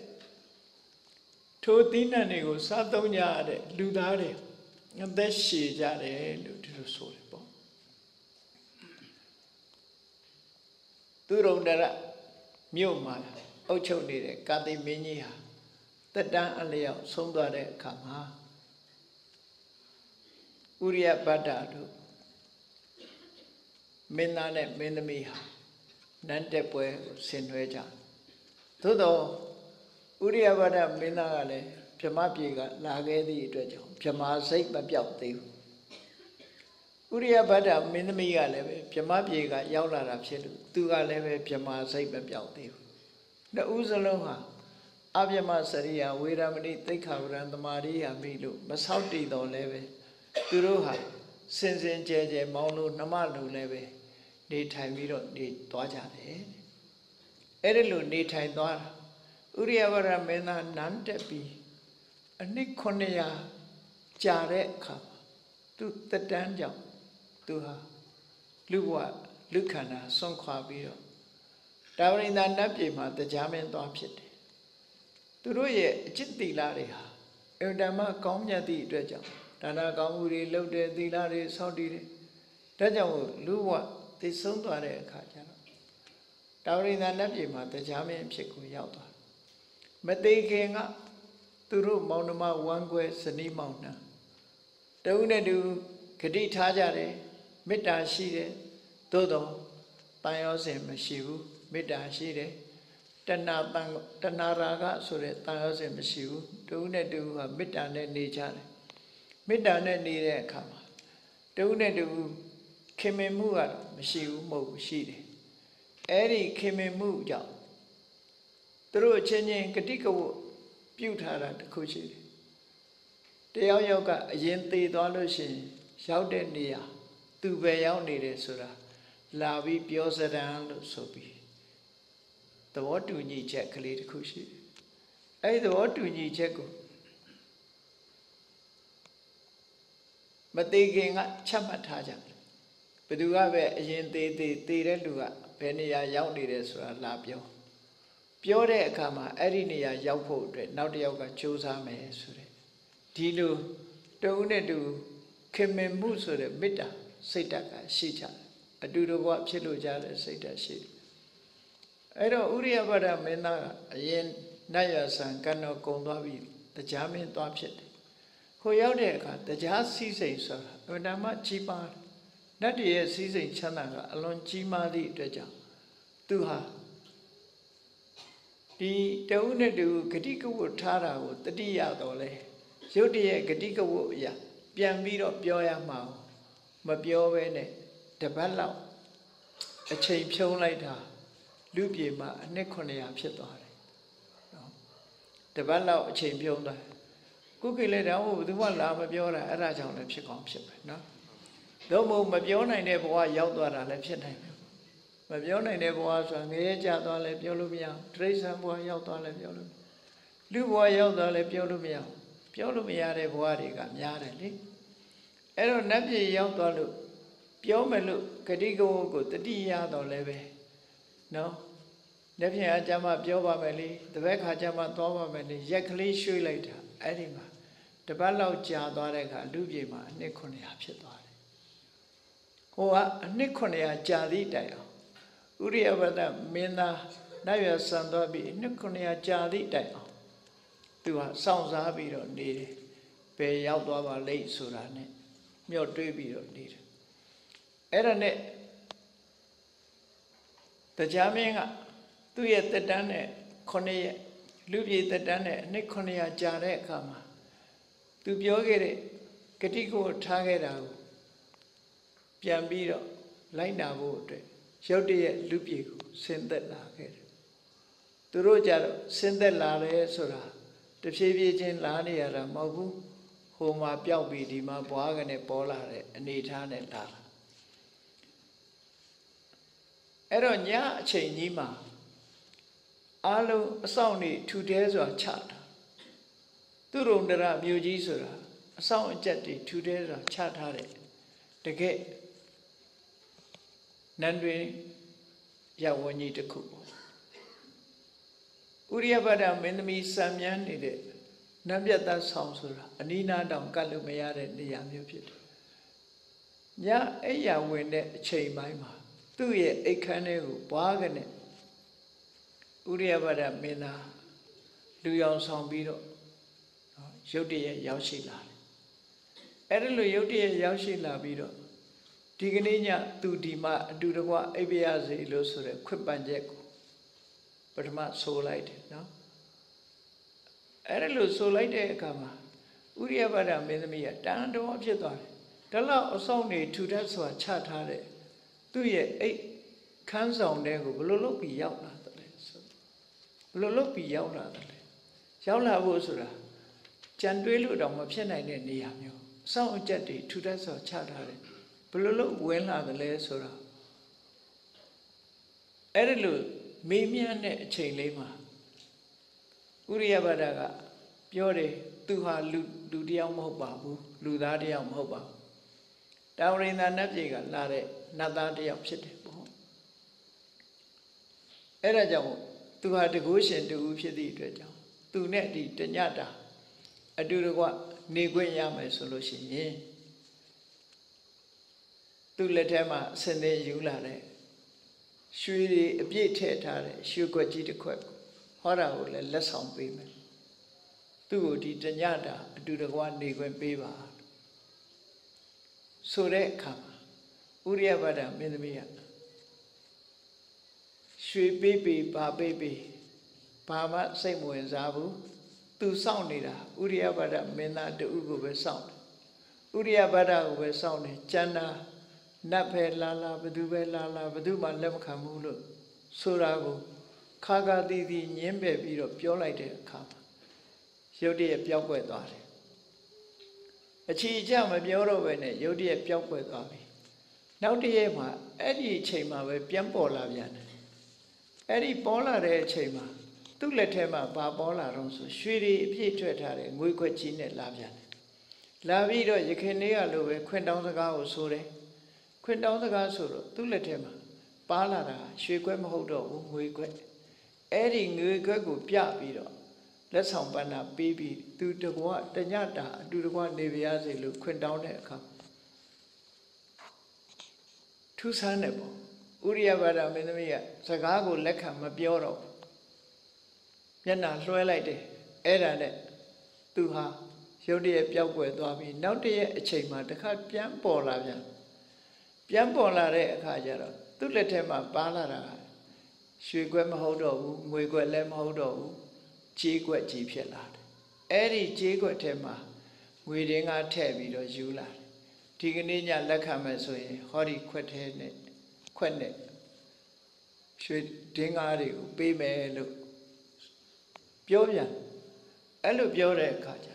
ထိုသီးနှံတွေကိုစားသုံးကြရတဲ့လူသားတွေအသက်ရှည်ကြတယ်လို့ဒီလိုဆိုတယ်ပေါ့သူရုံတရမြို့မှာအုပ်ချုပ်နေတဲ့ကာတိမင်းကြီးဟာသက်တမ်းအလျောက်ဆုံးသွားတဲ့အခါမှာဥရိယပတ္တတို့မင်းသားနဲ့မင်းသမီးဟာနန်းတက်ပွဲကိုဆင်နွှဲကြသို့တော့ဥရိယပတ္တမင်းသားကလည်းဗြဟ္မပြေကလာခဲ့သည့်အတွက်ကြောင့်ဗြဟ္မာစိတ်မပြောက်သေးဘူးဥရိယပတ္တမင်းသမီးကလည်းပဲဗြဟ္မပြေကရောက်လာတာဖြစ်လို့သူကလည်းပဲဗြဟ္မာစိတ်မပြောက်သေးဘူးနှစ်ဦးစလုံးဟာအဗြဟ္မစရိယဝေရမဏိသိက္ခာဝရံသမာရိယာမိလို့မဆောက်တည်တော်လည်းပဲသူတို့ဟာစင်ကြဲမောင်းလို့နှမလို့လည်းပဲနေထိုင်ပြီးတော့နေသွားကြတယ်အဲ့ဒီလိုနေထိုင်သွားတာဥရိယဝရမင်းသားနန်းတက်ပြီးအနှစ်900ကြာတဲ့အခါသူတက်တန်းကြောင့်သူဟာလူဘဝလူခန္ဓာဆွန့်ခွာပြီးတော့တာဝရိန္ဒနတ်ပြည်မှာတရားမင်းသွားဖြစ်တယ်သူတို့ရဲ့အจิตသီလတွေဟာအင်တမကောင်းမြတ်သည့်အတွက်ကြောင့်ဒါနကောင်းမှုတွေလုပ်တဲ့သီလတွေစောင့်တည်တယ်ဒါကြောင့်လူဘဝသိဆုံးသွားတဲ့အခါကျတော့တာဝရိန္ဒနတ်ပြည်မှာတရားမင်းဖြစ်ကိုရောက်သွားမသေးခင်ကသူတို့မောင်နှမဝမ်းကွဲဇနီးမောင်နှံတဦးနဲ့တူဂတိထားကြတယ်မေတ္တာရှိတယ်သို့တော့တန်ရောစင်မရှိဘူးမေတ္တာရှိတယ်တဏရာဂဆိုတဲ့တန်ရောစင်မရှိဘူးတဦးနဲ့တူဟာမေတ္တာနဲ့နေကြတယ်မေတ္တာနဲ့နေတဲ့အခါမှာတဦးနဲ့တူခင်မင်မှုကတော့မရှိဘူးမဟုတ်ဘူးရှိတယ်အဲ့ဒီခင်မင်မှုကြောင့်သူတို့ချင်းချင်းဂတိကဝတ်ပြုထားတာတခုရှိတယ်တယောက်ယောက်ကအရင်သေသွားလို့ရှိရင်ရောက်တဲ့နေရာသူပဲရောက်နေတယ်ဆိုတာလာပြီးပြောစရံလို့ဆိုပြီးသဘောတူညီချက်ကလေးတခုရှိတယ်အဲ့ဒီသဘောတူညီချက်ကိုမသေးခင်ကချမှတ်ထားကြတယ်ဘယ်သူကပဲအရင်သေတဲ့လူကဘယ်နေရာရောက်နေတယ်ဆိုတာလာပြောတဲ့အခါမှာအဲ့ဒီနေရာရောက်ဖို့အတွက်နောက်တစ်ယောက်ကကြိုးစားမယ်ဆိုတဲ့ဒီလိုတဦးနဲ့တူခင်မင်မှုဆိုတဲ့မေတ္တာစိတ်ဓာတ်ကရှိကြတယ်အတူတကွဖြစ်လို့ကြတဲ့စိတ်ဓာတ်ရှိတယ်အဲ့တော့ဥရိယပတ္တမင်းသားကအရင်နတ်ရဆံကံတော်ကုံသွားပြီးတရားမင်းသွားဖြစ်တယ်ဟိုရောက်တဲ့အခါတရားစည်းစိမ်ဆိုတာအမှန်တမ်းကြီးမားနတ်တည်းရဲ့စည်းစိမ်ချမ်းသာကအလွန်ကြီးမားသည့်အတွက်ကြောင့်သူဟာဒီတဦးနဲ့တူဂတိကဝတ်ထားတာကိုတတိယတော်လဲရုတ်တရက်ဂတိကဝတ်အရာပြန်ပြီးတော့ပြောရမှာမပြောဘဲနဲ့တပတ်လောက်အချိန်ဖြုံးလိုက်တာလူပြေမှာအနှစ်900ဖြစ်သွားတယ်နော်တပတ်လောက်အချိန်ဖြုံးသွားကုကိလေတောင်ဘယ်သူမှလာမပြောတာအဲ့ဒါကြောင့်လည်းဖြစ်ကောင်းဖြစ်ပဲနော်တော့မပြောနိုင်တဲ့ဘဝရောက်သွားတာလည်းဖြစ်နိုင်တယ်မပြောနိုင်တဲ့ဘဝဆိုတာငရဲကြသွားလဲပြောလို့မရတိရစ္ဆာန်ဘဝရောက်သွားလဲပြောလို့လူဘဝရောက်သွားလဲပြောလို့မရတဲ့ဘဝတွေကများတယ်လေအဲ့တော့နတ်ပြည်ရောက်သွားလို့ပြောမယ်လို့ဂတိကဝတ်ကိုတတိယတော့လဲပဲနော်လက်ဖြင့်အကြမ်းမှပြောပါမယ်လေတပည့်ခါကြမ်းမှသွားပါမယ်လေရက်ကလေးရွှေ့လိုက်တာအဲ့ဒီမှာတပတ်လောက်ကြာသွားတဲ့အခါလူပြည်မှာအနှစ်900ဖြစ်သွားတယ်ဟိုကအနှစ်900ကြာသည့်တိုင်အောင်ဥရိယပတ္တမင်းသားနတ်ရဆံသွားပြီးနှစ်900ကြာသည့်တိုင်အောင်သူဟာစောင့်စားပြီးတော့နေတယ်ဘယ်ရောက်သွားပါလိမ့်ဆိုတာနဲ့မျှော်တွေးပြီးတော့နေတယ်အဲ့ဒါနဲ့ Tachá mien ngạ tu ye tất đán nè khôn ye lưu ye tất đán nè nít khôn ye cha đấy cả mà tu biểu cái đấy cái tí cô tha cái nàoပြန်ပြီးတော့လိုက်နာဖို့အတွက်ရုပ်တရက်လူပြေကိုဆင်းသက်လာခဲ့တယ်သူတို့ကြတော့ဆင်းသက်လာတယ်ဆိုတာတဖြည်းဖြည်းချင်းလာနေရတာမဟုတ်ဘူးဟိုမှာပျောက်ပြီးဒီမှာဘွားကနေပေါ်လာတဲ့အနေထားနဲ့လာတာအဲ့တော့ညအချိန်ကြီးမှာအားလုံးအဆောင်နေထူတဲစွာချတာသူရုံတရမြို့ကြီးဆိုတာအဆောင်အကျက်တွေထူတဲစွာချထားတယ်တကယ်နန်းတွင်ရဝန်းကြီးတစ်ခုပေါ့ဥရိယပဒမင်းသမီးစံမြန်းနေတဲ့နတ်ပြတ်သားဆောင်ဆိုတာအနိနာတောင်ကတ်လို့မရတဲ့နေရာမျိုးဖြစ်တယ်ညအဲ့ရဝင်တဲ့အချိန်ပိုင်းမှာသူ့ရဲ့အိတ်ခမ်းထဲကိုဘွားကနေဥရိယပဒမင်းသားလူရောင်ဆောင်ပြီးတော့ရုတ်တရက်ရောက်ရှိလာတယ်အဲ့ဒါလိုရုတ်တရက်ရောက်ရှိလာပြီးတော့ဒီကနေ့ညသူဒီမှာအတူတကွအိပ်ပြရစေလို့ဆိုတဲ့ခွင့်ပန်ချက်ကိုပထမဆိုလိုက်တယ်နော်အဲ့ဒါလို့ဆိုလိုက်တဲ့အခါမှာဥရိယပဒမင်းသမီးကတန်တော်ဖြစ်သွားတယ်ဒါလောက်အဆောင်နေထူထပ်စွာချထားတဲ့သူ့ရဲ့အိတ်ခန်းဆောင်တဲ့ကိုဘလို့လုပ်ပြီးရောက်လာတယ်လဲဆိုဘလို့လုပ်ပြီးရောက်လာတယ်လဲရောက်လာဖို့ဆိုတာကြံတွေးလို့တော့မဖြစ်နိုင်တဲ့နေရာမျိုးအဆောင်အကျက်တွေထူထပ်စွာချထားတယ်ဘလို့လို့ဝင်လာတယ်လဲဆိုတာအဲ့ဒါလို့မေးမြန်းတဲ့အချိန်လေးမှာဥရိယပဒကပြောတယ်သူဟာလူတယောက်မဟုတ်ပါဘူးလူသားတယောက်မဟုတ်ပါဘူးတာဝရိန္ဒနတ်ပြည်ကလာတဲ့နတ်သားတယောက်ဖြစ်တယ်ပေါ့အဲ့ဒါကြောင့်သူဟာတကုရှင်တူဖြစ်သည့်အတွက်ကြောင့်သူနဲ့ဒီတညတာအတူတကွနေခွင့်ရမယ်ဆိုလို့ရှိရင်သူ့လက်ထဲမှာအစင်းသေးယူလာတဲ့ရွှေတွေအပြည့်ထည့်ထားတဲ့ရွှေခွက်ကြီးတစ်ခွက်ဟောတာကိုလည်းလက်ဆောင်ပေးမယ်သူ့ကိုဒီတညတာအတူတကွနေခွင့်ပေးပါဆိုတဲ့အခါမှာဥရိယပဒမင်းသမီးကရွှေပေးပေးဘာပေးပေးဘာမှစိတ်မဝင်စားဘူးသူစောင့်နေတာဥရိယပဒမင်းသားတူကိုပဲစောင့်တယ်ဥရိယပဒကိုပဲစောင့်တယ်ကျန်တာနတ်ပဲလာလာဘသူပဲလာလာဘသူမှလက်မခံဘူးလို့ဆိုတာကိုခါခါတီးတီးညင်းပယ်ပြီးတော့ပြောလိုက်တဲ့အခါမှာရုတ်တရက်ပျောက်ကွယ်သွားတယ်အချီအကျမပြောတော့ပဲနဲ့ရုတ်တရက်ပျောက်ကွယ်သွားပြီနောက်တရက်မှာအဲ့ဒီအချိန်မှာပဲပြန်ပေါ်လာပြန်တယ်အဲ့ဒီပေါ်လာတဲ့အချိန်မှာသူ့လက်ထဲမှာဘာပေါ်လာတော့ဆိုရွှေတွေအပြည့်ထွက်ထားတဲ့ငွေခွက်ကြီးနဲ့လာပြန်တယ်လာပြီးတော့ရခင်လေးကလိုပဲခွင့်တောင်းစကားကိုဆိုတယ်ခွင့်တောင်းစကားဆိုတော့သူ့လက်ထဲမှာပါလာတာရွှေခွက်မဟုတ်တော့ဘူးငွေခွက်အဲ့ဒီငွေခွက်ကိုပြပြီးတော့လက်ဆောင်ပန်းတာပေးပြီးသူတကွတညတာအတူတကွနေပါရစေလို့ခွင့်တောင်းတဲ့အခါထူးဆန်းတယ်ပေါ့ဥရိယပဒမင်းသမီးကစကားကိုလက်ခံမပြောတော့မျက်နှာလွှဲလိုက်တယ်အဲ့ဒါနဲ့သူဟာရုတ်တရက်ပျောက်ကွယ်သွားပြီးနောက်တရက်အချိန်မှာတစ်ခါပြန်ပေါ်လာပြန်ပေါ်လာတဲ့အခါကျတော့သူ့လက်ထဲမှာပါလာတာရွှေခွက်မဟုတ်တော့ဘူးငွေခွက်လည်းမဟုတ်တော့ဘူးကြေးခွက်ကြီးဖြစ်လာတယ်အဲ့ဒီကြေးခွက်ထဲမှာငွေတင်းကားထည့်ပြီးတော့ယူလာတယ်ဒီကနေ့ညလက်ခံမယ်ဆိုရင်ဟောဒီခွက်ထဲနဲ့ခွက်နဲ့ရွှေတင်းကားတွေကိုပေးမယ်လို့ပြောပြန်အဲ့လိုပြောတဲ့အခါကျ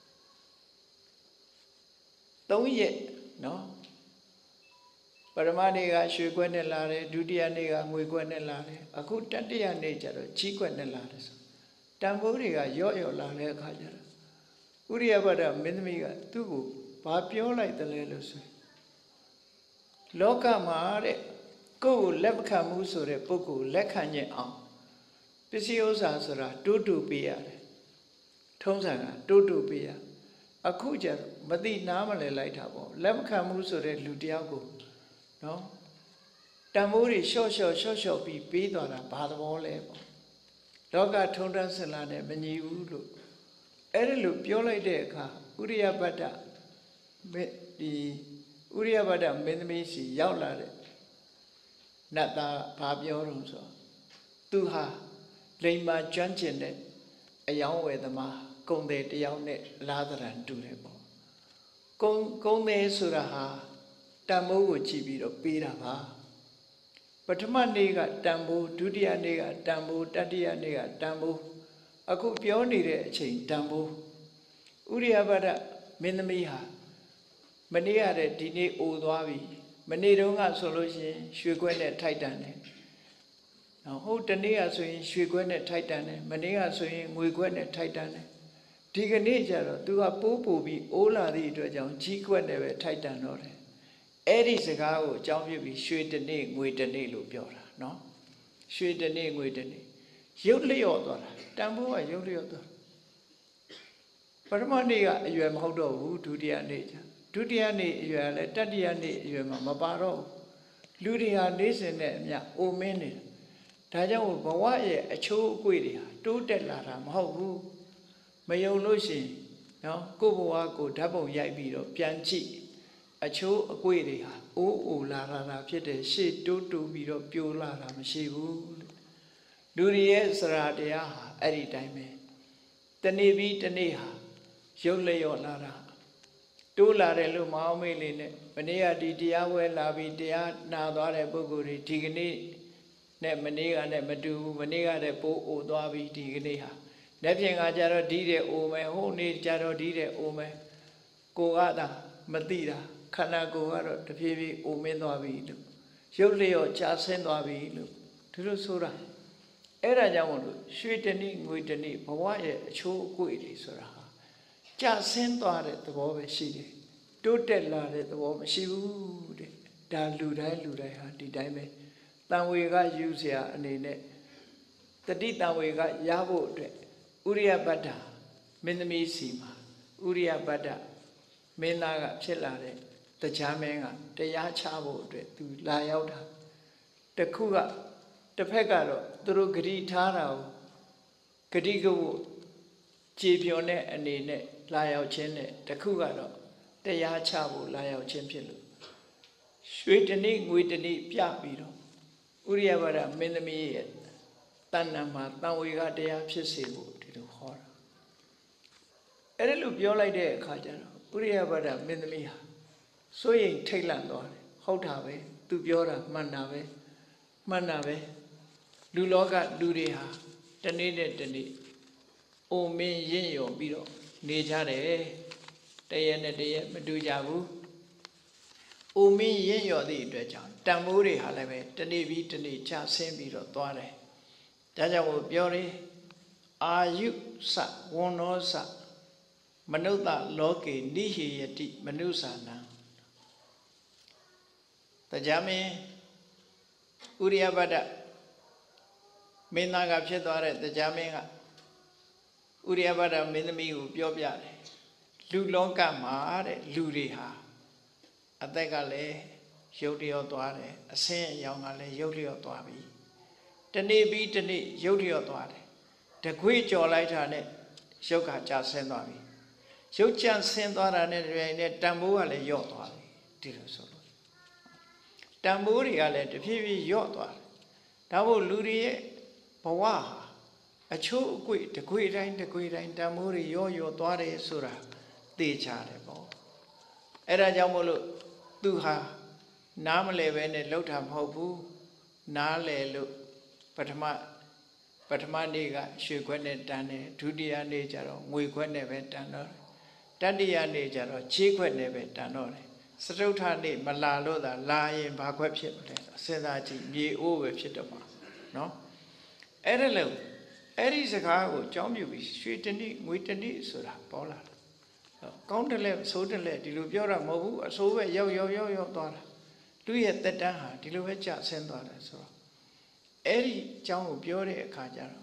3ရက်နော်ပရမနေ့ကရွှေခွက်နဲ့လာတယ်ဒုတိယနေ့ကငွေခွက်နဲ့လာတယ်အခုတတိယနေ့ကျတော့ကြီးခွက်နဲ့လာတယ်ဆိုတန်ဖိုးတွေကရော့လာတဲ့အခါကျတော့ဥရိယပဒမင်းသမီးကသူ့ကိုဘာပြောလိုက်တယ်လဲလို့ဆိုလောကမှာတဲ့ကိုယ့်ကိုလက်မခံမှုဆိုတဲ့ပုဂ္ဂိုလ်လက်ခံခြင်းအောင်ပစ္စည်းဥစ္စာဆိုတာတိုးတူပေးရတယ်ထုံးစံကတိုးတူပေးရအခုကျတော့မသိနားမလည်လိုက်တာပေါ့လက်မခံမှုဆိုတဲ့လူတယောက်ကိုနော်တန်ဖိုးတွေလျှော့ပြီးပေးသွားတာဘာသဘောလဲပေါ့လောကထုံးတမ်းစင်လာနဲ့မညီဘူးလို့အဲ့ဒါလို့ပြောလိုက်တဲ့အခါဥရိယပတ္တဒီဥရိယပတ္တမင်းသမီးစီရောက်လာတဲ့ nát ta bà biểu rồi sao tu ha lấy mà chán chén đấy ai áo về tao mà công đề đi áo này lá ra làm đủ đấy bỏ công đề sửa ha tam bố của chị bị đó pi ra ba Prathama nega tambu, Dutiya nega tambu, Tatiya nega tambu. Akuပြောနေတဲ့ အချိန် တန်ဖိုး ဥရိယဘဒမင်းသမီးဟာ မနေ့ကတည်းကဒီနေ့အိုသွားပြီ မနေ့တုန်းကဆိုလို့ရှိရင်ရွှေခွက်နဲ့ထိုက်တန်တယ် ဟုတ်တနေ့ကဆိုရင်ရွှေခွက်နဲ့ထိုက်တန်တယ် မနေ့ကဆိုရင်ငွေခွက်နဲ့ထိုက်တန်တယ် ဒီကနေ့ကျတော့သူကပိုးပူပြီးအိုးလာသည့်အတွက်ကြောင့်ကြီးခွက်နဲ့ပဲထိုက်တန်တော့တယ် အဲ့ဒီစကားကိုအကြောင်းပြုပြီးရွှေတနေ့ငွေတနေ့လို့ပြောတာနော်ရွှေတနေ့ငွေတနေ့ရုပ်လျော့သွားတာတန်ဖိုးကရုပ်လျော့သွားပထမနေ့ကအရွယ်မဟုတ်တော့ဘူးဒုတိယနေ့ကျဒုတိယနေ့အရွယ်လည်းတတိယနေ့အရွယ်မှာမပါတော့လူတွေဟာနေ့စဉ်နဲ့အမျှအိုမင်းနေဒါကြောင့်ဘဝရဲ့အချိုးအကွေ့တွေဟာတိုးတက်လာတာမဟုတ်ဘူးမယုံလို့ရှိရင်နော်ကိုယ့်ဘဝကိုဓာတ်ပုံရိုက်ပြီးတော့ပြန်ကြည့် အချိုးအကွေ့တွေဟာအိုးအိုလာတာဖြစ်တယ်ရှေ့တိုးတိုးပြီးတော့ပြိုလာတာမရှိဘူးလူတွေရဲ့စရာတရားဟာအဲ့ဒီတိုင်းပဲတနေ့ပြီးတနေ့ဟာရုပ်လျော့လာတာတိုးလာတယ်လို့မအောင်မေးလေးနဲ့မနေ့ကဒီတရားဝဲလာပြီးတရားနာသွားတဲ့ပုဂ္ဂိုလ်တွေဒီကနေ့နဲ့မနေ့ကနဲ့မတူဘူးမနေ့ကတည်းပိုးအိုသွားပြီးဒီကနေ့ဟာလက်ဖြင့်ကကြတော့ဒီတဲ့အိုမယ်ဟိုနေ့ကြတော့ဒီတဲ့အိုမယ်ကိုကသာမသိတာ ခန္ဓာကိုယ်ကတော့တဖြည်းဖြည်းအိုမင်းသွားပြီလို့ရုပ်လျော့ကြာဆင်းသွားပြီလို့ဒီလိုဆိုတာအဲ့ဒါကြောင့်မို့လို့ရွှေတဏိငွေတဏိဘဝရဲ့အချိုးအကွေ့တွေဆိုတာဟာကြာဆင်းသွားတဲ့သဘောပဲရှိတယ်တိုးတက်လာတဲ့သဘောမရှိဘူးတဲ့ဒါလူတိုင်းဟာဒီတိုင်းပဲတန်ဝေကယူเสียအနေနဲ့တတိတန်ဝေကရဖို့အတွက်ဥရိယပတ္တမင်းသမီးစီမှာဥရိယပတ္တမင်းသားကဖြစ်လာတဲ့ တရားမင်းကတရားချဖို့အတွက်သူလာရောက်တာတခုကတစ်ဖက်ကတော့သူတို့ဂတိထားတာကိုဂတိကဝတ်ကြည်ပြောတဲ့အနေနဲ့လာရောက်ခြင်းနဲ့တခုကတော့တရားချဖို့လာရောက်ခြင်းဖြစ်လို့ရွှေတဏိငွေတဏိပြပြီးတော့ဥရိယဘဒမင်းသမီးရဲ့တဏ္ဍာမှာတန်ဝေကတရားဖြစ်စေဖို့ဒီလိုဟောတာအဲ့ဒါလို့ပြောလိုက်တဲ့အခါကျတော့ဥရိယဘဒမင်းသမီးဟာ စိုးရိမ်ထိတ်လန့်သွားတယ်ဟုတ်တာပဲသူပြောတာမှန်တာပဲလူလောကလူတွေဟာတနေ့နဲ့တနေ့အိုမင်းရင့်ရော်ပြီးတော့နေကြတယ်တရက်နဲ့တရက်မတူကြဘူးအိုမင်းရင့်ရော်သည့်အတွက်ကြောင့်တန်မိုးတွေဟာလည်းပဲတနေ့ပြီးတနေ့ချဆင်းပြီးတော့သွားတယ်ဒါကြောင့်ပြောတယ်အာယုစဝန္နောစမနုဿလောကေနိဟေယတိမနုဿာနံ တရားမင်းဥရိယပတ္တမင်းသားကဖြစ်သွားတဲ့တရားမင်းကဥရိယပတ္တမင်းသမီးကိုပြောပြတယ်လူလောကမှာတဲ့လူတွေဟာအသက်ကလည်းရုပ်လျော့သွားတယ်အဆင်းအရောင်ကလည်းရုပ်လျော့သွားပြီတနေ့ပြီးတနေ့ရုပ်လျော့သွားတယ်တခွေးကြော်လိုက်တာနဲ့ရုပ်ကကြာဆင်းသွားပြီရုပ်ကြာဆင်းသွားတာနဲ့တပြိုင်နက်တန်ဖိုးကလည်းလျော့သွားပြီဒီလိုဆို တန်ဖိုးတွေကလည်းတဖြည်းဖြည်းလျော့သွားတယ်။ဒါမို့လူတွေရဲ့ဘဝဟာအချိုးအကွေ့တကွေ့တိုင်းတန်ဖိုးတွေလျော့သွားတယ်ဆိုတာသိချတယ်ပေါ့။အဲ့ဒါကြောင့်မို့လို့သူဟာနားမလဲပဲနဲ့လှုပ်တာမဟုတ်ဘူး။နားလဲလို့ပထမနေ့ကရွှေခွက်နဲ့တန်တယ်ဒုတိယနေ့ကျတော့ငွေခွက်နဲ့ပဲတန်တော့တတိယနေ့ကျတော့ချေးခွက်နဲ့ပဲတန်တော့တယ် စတုထနေ့မလာလို့သာလာရင်ဘာခွက်ဖြစ်မလဲစဉ်းစားကြည့်မြေအိုးပဲဖြစ်တော့မှာနော်အဲ့ဒါလို့အဲ့ဒီစကားကိုကြောင်းပြပြီးရွှေတဏိငွေတဏိဆိုတာပေါ်လာတယ်ကောင်းတယ်လဲဆိုးတယ်လဲဒီလိုပြောတာမဟုတ်ဘူးအဆိုးပဲရောက်သွားတာသူ့ရဲ့တက်တန်းဟာဒီလိုပဲကျဆင်းသွားတယ်ဆိုတော့အဲ့ဒီအကြောင်းကိုပြောတဲ့အခါကျတော့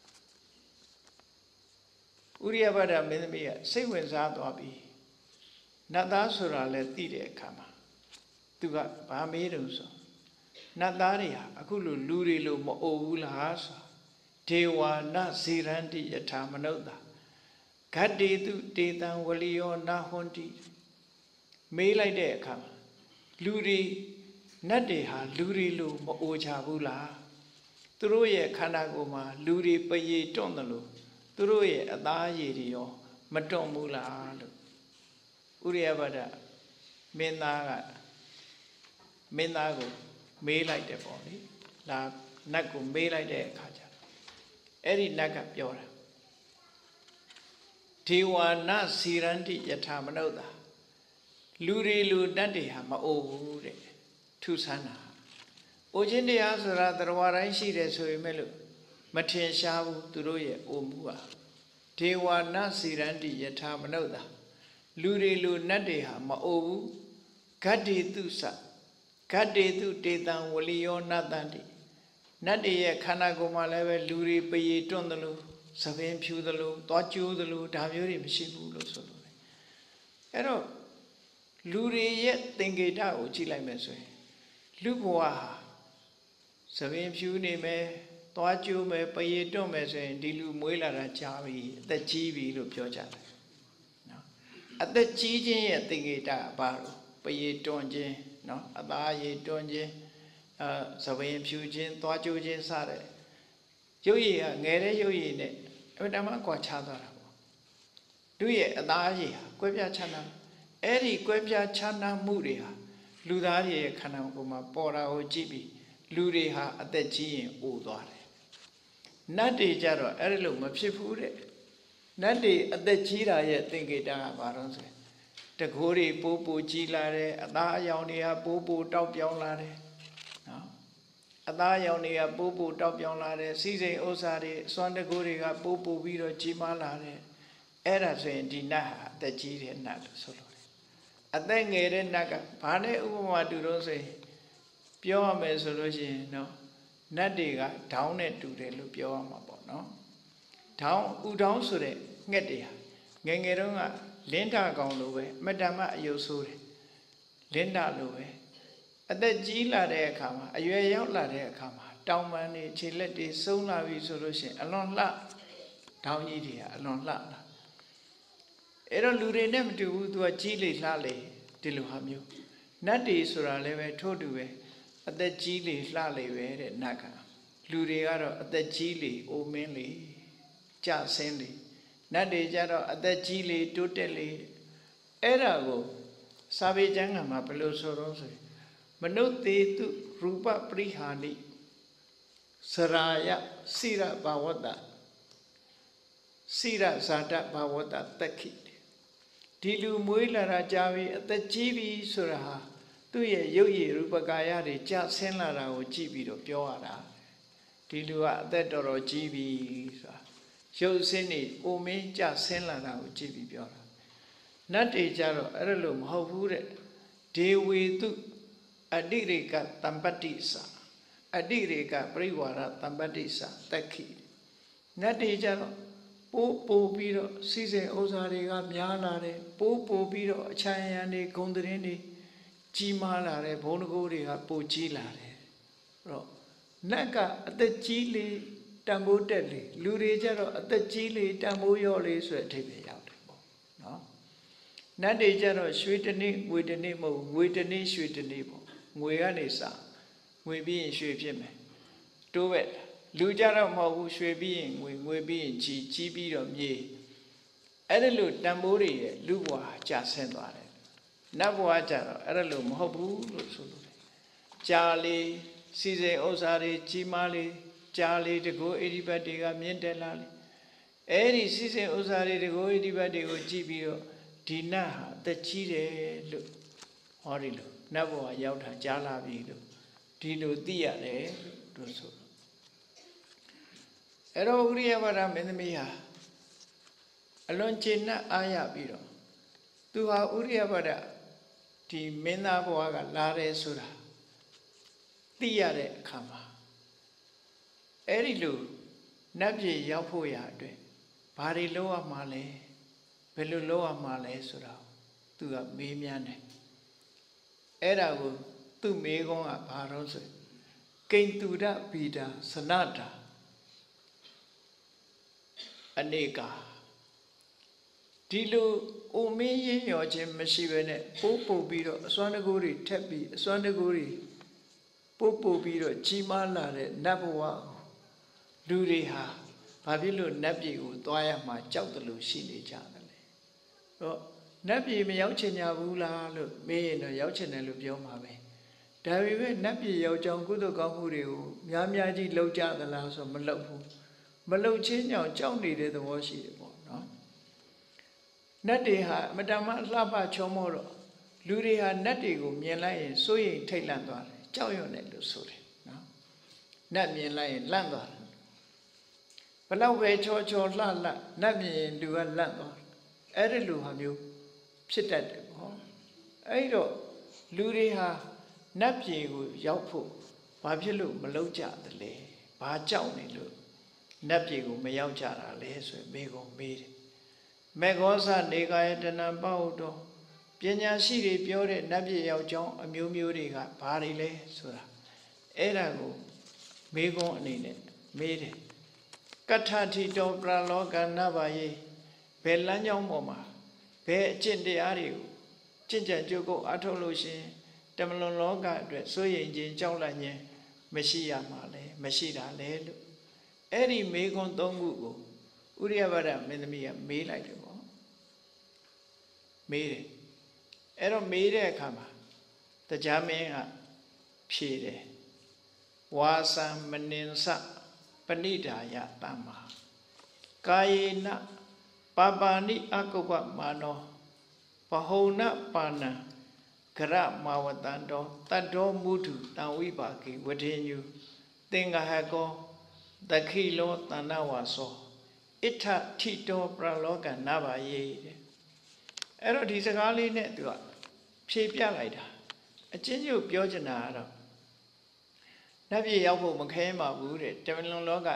ဥရိယဘဒမင်းသမီးကစိတ်ဝင်စားသွားပြီး နတ်သားဆိုတာလည်းသိတဲ့အခါမှာသူကဘာမေးတယ်ဆိုနတ်သားတွေဟာအခုလိုလူတွေလိုမအိုဘူးလားဆိုဒေဝနဇေရန္တိယထာမနုဿာဂတ္တေတုတေတံဝလိယောနာဟွန်တိမေးလိုက်တဲ့အခါမှာလူတွေ nát để hà lưu đi lu mà ô cha bu la tôi ye khả năng của mà lưu đi bây giờ trộn đó lu tôi ye ở đó gì đi yo mà trộn bu la lu uriya bada mến na của mê lại để bỏ đi là nát của mê lại để khá chả ấy đi nát gặp yo ra Thiwa na siranti yatha manauta Luri lu nati ha ma ô de thu sana ô chinတရားဆိုတာတရားတိုင်းရှိတယ်ဆိုရင်မဲ့လို့မထင်ရှားဘူးသူတို့ရဲ့အိုမှုပါဒေဝနာစီရန္တိယထာမနုဿာလူတွေလူနတ်တွေဟာမအိုဘူးဂတ္တိတုစဂတ္တိတုတေတံဝလိယောနတ္တန္တိနတ်တွေရဲ့ခန္ဓာကိုယ်မှာလည်းပဲလူတွေပရေတွန့်တယ်လို့သပင်ဖြူတယ်လို့သွားကျိုးတယ်လို့ဒါမျိုးတွေမရှိဘူးလို့ဆိုလို့အဲ့တော့လူတွေရဲ့သင်္ကေတကိုကြည့်လိုက်မယ်ဆိုရင်လူဘဝဟာသပင်ဖြူနေမယ်သွားကျိုးမယ်ပရေတွန့်မယ်ဆိုရင်ဒီလူမွေးလာတာကြာပြီအသက်ကြီးပြီလို့ပြောကြတယ်နော်အသက်ကြီးခြင်းရဲ့သင်္ကေတကဘာလို့ပရေတွန့်ခြင်းနော်အသားရည်တွန့်ခြင်းသပင်ဖြူခြင်းသွားကျိုးခြင်းစတဲ့ရုပ်ရည်ကငယ်တဲ့ရုပ်ရည်နဲ့အမှန်တမ်းကွာခြားသွားတာပေါ့သူရဲ့အသားရည်ဟာကွဲပြားခြားနားအဲ့ဒီကွဲပြားခြားနားမှုတွေဟာလူသားတွေရဲ့ခန္ဓာကိုယ်မှာပေါ်တာကိုကြည့်ပြီးလူတွေဟာအသက်ကြီးရင်အိုသွားတယ်နတ်တွေကြတော့အဲ့လိုမဖြစ်ဘူးတဲ့နတ်တွေအသက်ကြီးတာရဲ့သင်္ကေတကဘာလို့ဆိုတကိုးတွေပိုးပိုကြီးလာတယ်အသားအယောင်တွေကပိုးပိုတောက်ပြောင်းလာတယ်နော်အသားအယောင်တွေကပိုးပိုတောက်ပြောင်းလာတယ်စီစိန်ဥစ္စာတွေအစွမ်းတကိုးတွေကပိုးပိုပြီးတော့ကြီးမားလာတယ်အဲ့ဒါဆိုရင်ဒီနတ်ဟာအသက်ကြီးတဲ့နတ်လို့ဆိုလို့တယ်အသက်ငယ်တဲ့နတ်ကဘာနဲ့ဥပမာတူတော့ဆိုရင်ပြောရမယ်ဆိုလို့ရှိရင်နော်နတ်တွေကဓောင်းနဲ့တူတယ်လို့ပြောရမှာပေါ့နော်ဓောင်းဥဓောင်းဆိုတဲ့ငှက်တွေဟာငယ်ငယ်တုန်းကလင်းထကောင်လိုပဲအမတမအယုတ်ဆိုးတယ်လင်းထလိုပဲအသက်ကြီးလာတဲ့အခါမှာအရွယ်ရောက်လာတဲ့အခါမှာတောင်ပန်းတွေခြေလက်တွေဆုံးလာပြီဆိုလို့ရှိရင်အလွန်လှဓောင်းကြီးတွေကအလွန်လှလာအဲ့တော့လူတွေနဲ့မတူဘူးသူကကြီးလေလှလေဒီလိုဟာမျိုးနတ်တွေဆိုတာလည်းပဲထို့တူပဲအသက်ကြီးလေလှလေပဲတဲ့နတ်ကလူတွေကတော့အသက်ကြီးလေအိုမင်းလေကြဆင်းလေနတ်တွေကြတော့အသက်ကြီးလေတိုးတက်လေအဲ့ဒါကိုစာပေကျမ်းကမှာဘယ်လိုဆိုတော့ဆိုရင်မနုဿေတုရူပပရိဟာနိစရာယစိရဘာဝတ္တစိရဇာတဘာဝတ္တတက်ခိဒီလူမွေးလာတာကြာပြီအသက်ကြီးပြီဆိုတာဟာသူ့ရဲ့ရုပ်ရည်ရူပကာယတွေကြဆင်းလာတာကိုကြည့်ပြီးတော့ပြောရတာဒီလူကအသက်တော်တော်ကြီးပြီဆိုတာရုပ်ဆင်းနေအိုမင်းကြဆင်းလာတာကိုကြည့်ပြီးပြောတာနတ်တွေကြတော့အဲ့လိုမဟုတ်ဘူးတဲ့ဒေဝေတုအတိရေကတမ္ပတ္တိစာအတိရေကပရိဝါရတမ္ပတ္တိစာတက်ခိနတ်တွေကြတော့ပိုးပြီးတော့စီစဉ်ဥစ္စာတွေကများလာတယ်ပိုးပြီးတော့အချမ်းရံတွေဂုံတရင်တွေကြီးမားလာတယ်ဘုံတကိုးတွေကပိုကြီးလာတယ်အဲ့တော့နတ်ကအသက်ကြီးလေတန်ဖိုးတက်လေလူတွေကြတော့အသက်ကြီးလေတန်ဖိုးရော့လေဆိုတဲ့အထိပ္ပယ်ရောက်တယ်ပေါ့နော်နတ်တွေကြတော့ရွှေတနေ့ငွေတနေ့မဟုတ်ငွေတနေ့ရွှေတနေ့ပေါ့ငွေကနေစငွေပြီးရင်ရွှေဖြစ်မယ်တိုးပဲလူကြတော့မဟုတ်ဘူးရွှေပြီးရင်ငွေပြီးရင်ကြီးပြီးတော့မြေအဲ့ဒါလို့တန်ဖိုးတွေရဲ့လူဘဝကြာဆင်းသွားတယ်နတ်ဘဝကြတော့အဲ့ဒါလို့မဟုတ်ဘူးလို့ဆိုလို့ကြာလေစီစဉ်ဥစ္စာတွေကြီးမားလေကြာလေတကောဣတိပတ်တွေကမြင့်တက်လာလေအဲ့ဒီစီစဉ်ဥစ္စာတွေတကောဣတိပတ်တွေကိုကြည့်ပြီးတော့ဒီနတ်ဟာအသက်ကြီးတယ်လို့ဟောဒီလိုနတ်ဘဝရောက်တာကြားလာပြီလို့ဒီလိုသိရတယ်လို့ဆိုအဲ့တော့ဥရိယဝရမင်းသမီးဟာအလွန်ကျေနပ်အားရပြီးတော့သူဟာဥရိယဝရဒီမင်းသားဘဝကလာတယ်ဆိုတာသိရတဲ့အခါမှာအဲ့ဒီလိုနတ်ပြည်ရောက်ဖို့ရအတွက်ဘာတွေလုပ်ရမှာလဲဘယ်လိုလုပ်ရမှာလဲဆိုတာသူကမေးမြန်းတယ်အဲ့ဒါကိုသူ့မေးခွန်းကဘာတော့ဆိုကိန္တုရဗီဒာစနတာအနေကာဒီလိုအိုမင်းရင်းရောခြင်းမရှိဘဲနဲ့ပိုးပြီးတော့အစွမ်းတကူတွေထက်ပြီးအစွမ်းတကူတွေပို့ပြီးတော့ကြီးမားလာတဲ့နတ်ဘဝလူတွေဟာဘာဖြစ်လို့နတ်ပြည်ကိုသွားရမှာကြောက်တယ်လို့ရှိနေကြတယ်လေတော့နတ်ပြည်မရောက်ချင်ကြဘူးလားလို့မေးရင်တော့ရောက်ချင်တယ်လို့ပြောမှာပဲဒါပေမဲ့နတ်ပြည်ရောက်ကြောင်းကုသိုလ်ကောင်းမှုတွေကိုများများကြီးလုပ်ကြသလားဆိုမလုပ်ဘူးမလုပ်ချင်းကြောင့်ကြောက်နေတဲ့သဘောရှိတယ်ပေါ့နော်နတ်တွေဟာအမတမလှပချောမောတော့လူတွေဟာနတ်တွေကိုမြင်လိုက်ရင်စိုးရိမ်ထိတ်လန့်သွားတယ်ကြောက်ရွံ့တယ်လို့ဆိုတယ်နော်နတ်မြင်လိုက်ရင်လန့်သွားတယ်ဘလောက်ပဲချောလှနတ်မြင်ရင်လူကလန့်သွားအဲ့ဒီလူဟာမျိုးဖြစ်တတ်တယ်ပေါ့အဲ့တော့လူတွေဟာနတ်ပြည်ကိုရောက်ဖို့ဘာဖြစ်လို့မလုပ်ကြသလဲဘာကြောက်နေလို့နတ်ပြည်ကိုမရောက်ကြတာလဲဆိုရင်မေကုန်မေးတယ်မေဃောသနေကာယတဏံပဟုတောပညာရှိတွေပြောတဲ့နတ်ပြည်ရောက်ကြောင်းအမျိုးမျိုးတွေကဘာတွေလဲဆိုတာအဲ့ဒါကိုမေကွန်းအနေနဲ့မေးတယ်ကထထိတောပရလောကနဘာယေဘယ်လမ်းကြောင်းပေါ်မှာဘယ်အကျင့်တရားတွေကိုကျင့်ကြံကြိုးကုပ်အထုတ်လို့ရှင်တမလွန်လောကအတွက်စိုးရိမ်ခြင်းကြောက်လန့်ခြင်းမရှိရမှာလဲမရှိတာလဲလို့အဲ့ဒီမေကွန်း၃ခုကိုဥရိယဗဒမင်းသမီးကမေးလိုက်တယ်ပေါ့မေးတယ်အဲ့တော့မေးတဲ့အခါမှာတရားမင်းကဖြေတယ်ဝါစံမနင်စပဏိဒါယတမ္မာကာယေနပါပါဏိအကုပ္ပမာနောပဟုဏပါဏံဂရမာဝတန္တောတတ္တောမုထုတံဝိပါကိဝထေညုသင်္ဃဟကောသခိလောတဏ္ဏဝါသောဣထထိတောပရလောကနဘာယေတဲ့အဲ့တော့ဒီစကားလေးနဲ့သူကဖြေပြလိုက်တာအချင်းချင်းပြောချင်တာကတော့နတ်ပြည်ရောက်ဖို့မခဲမှာဘူးတဲ့တမလွန်လောက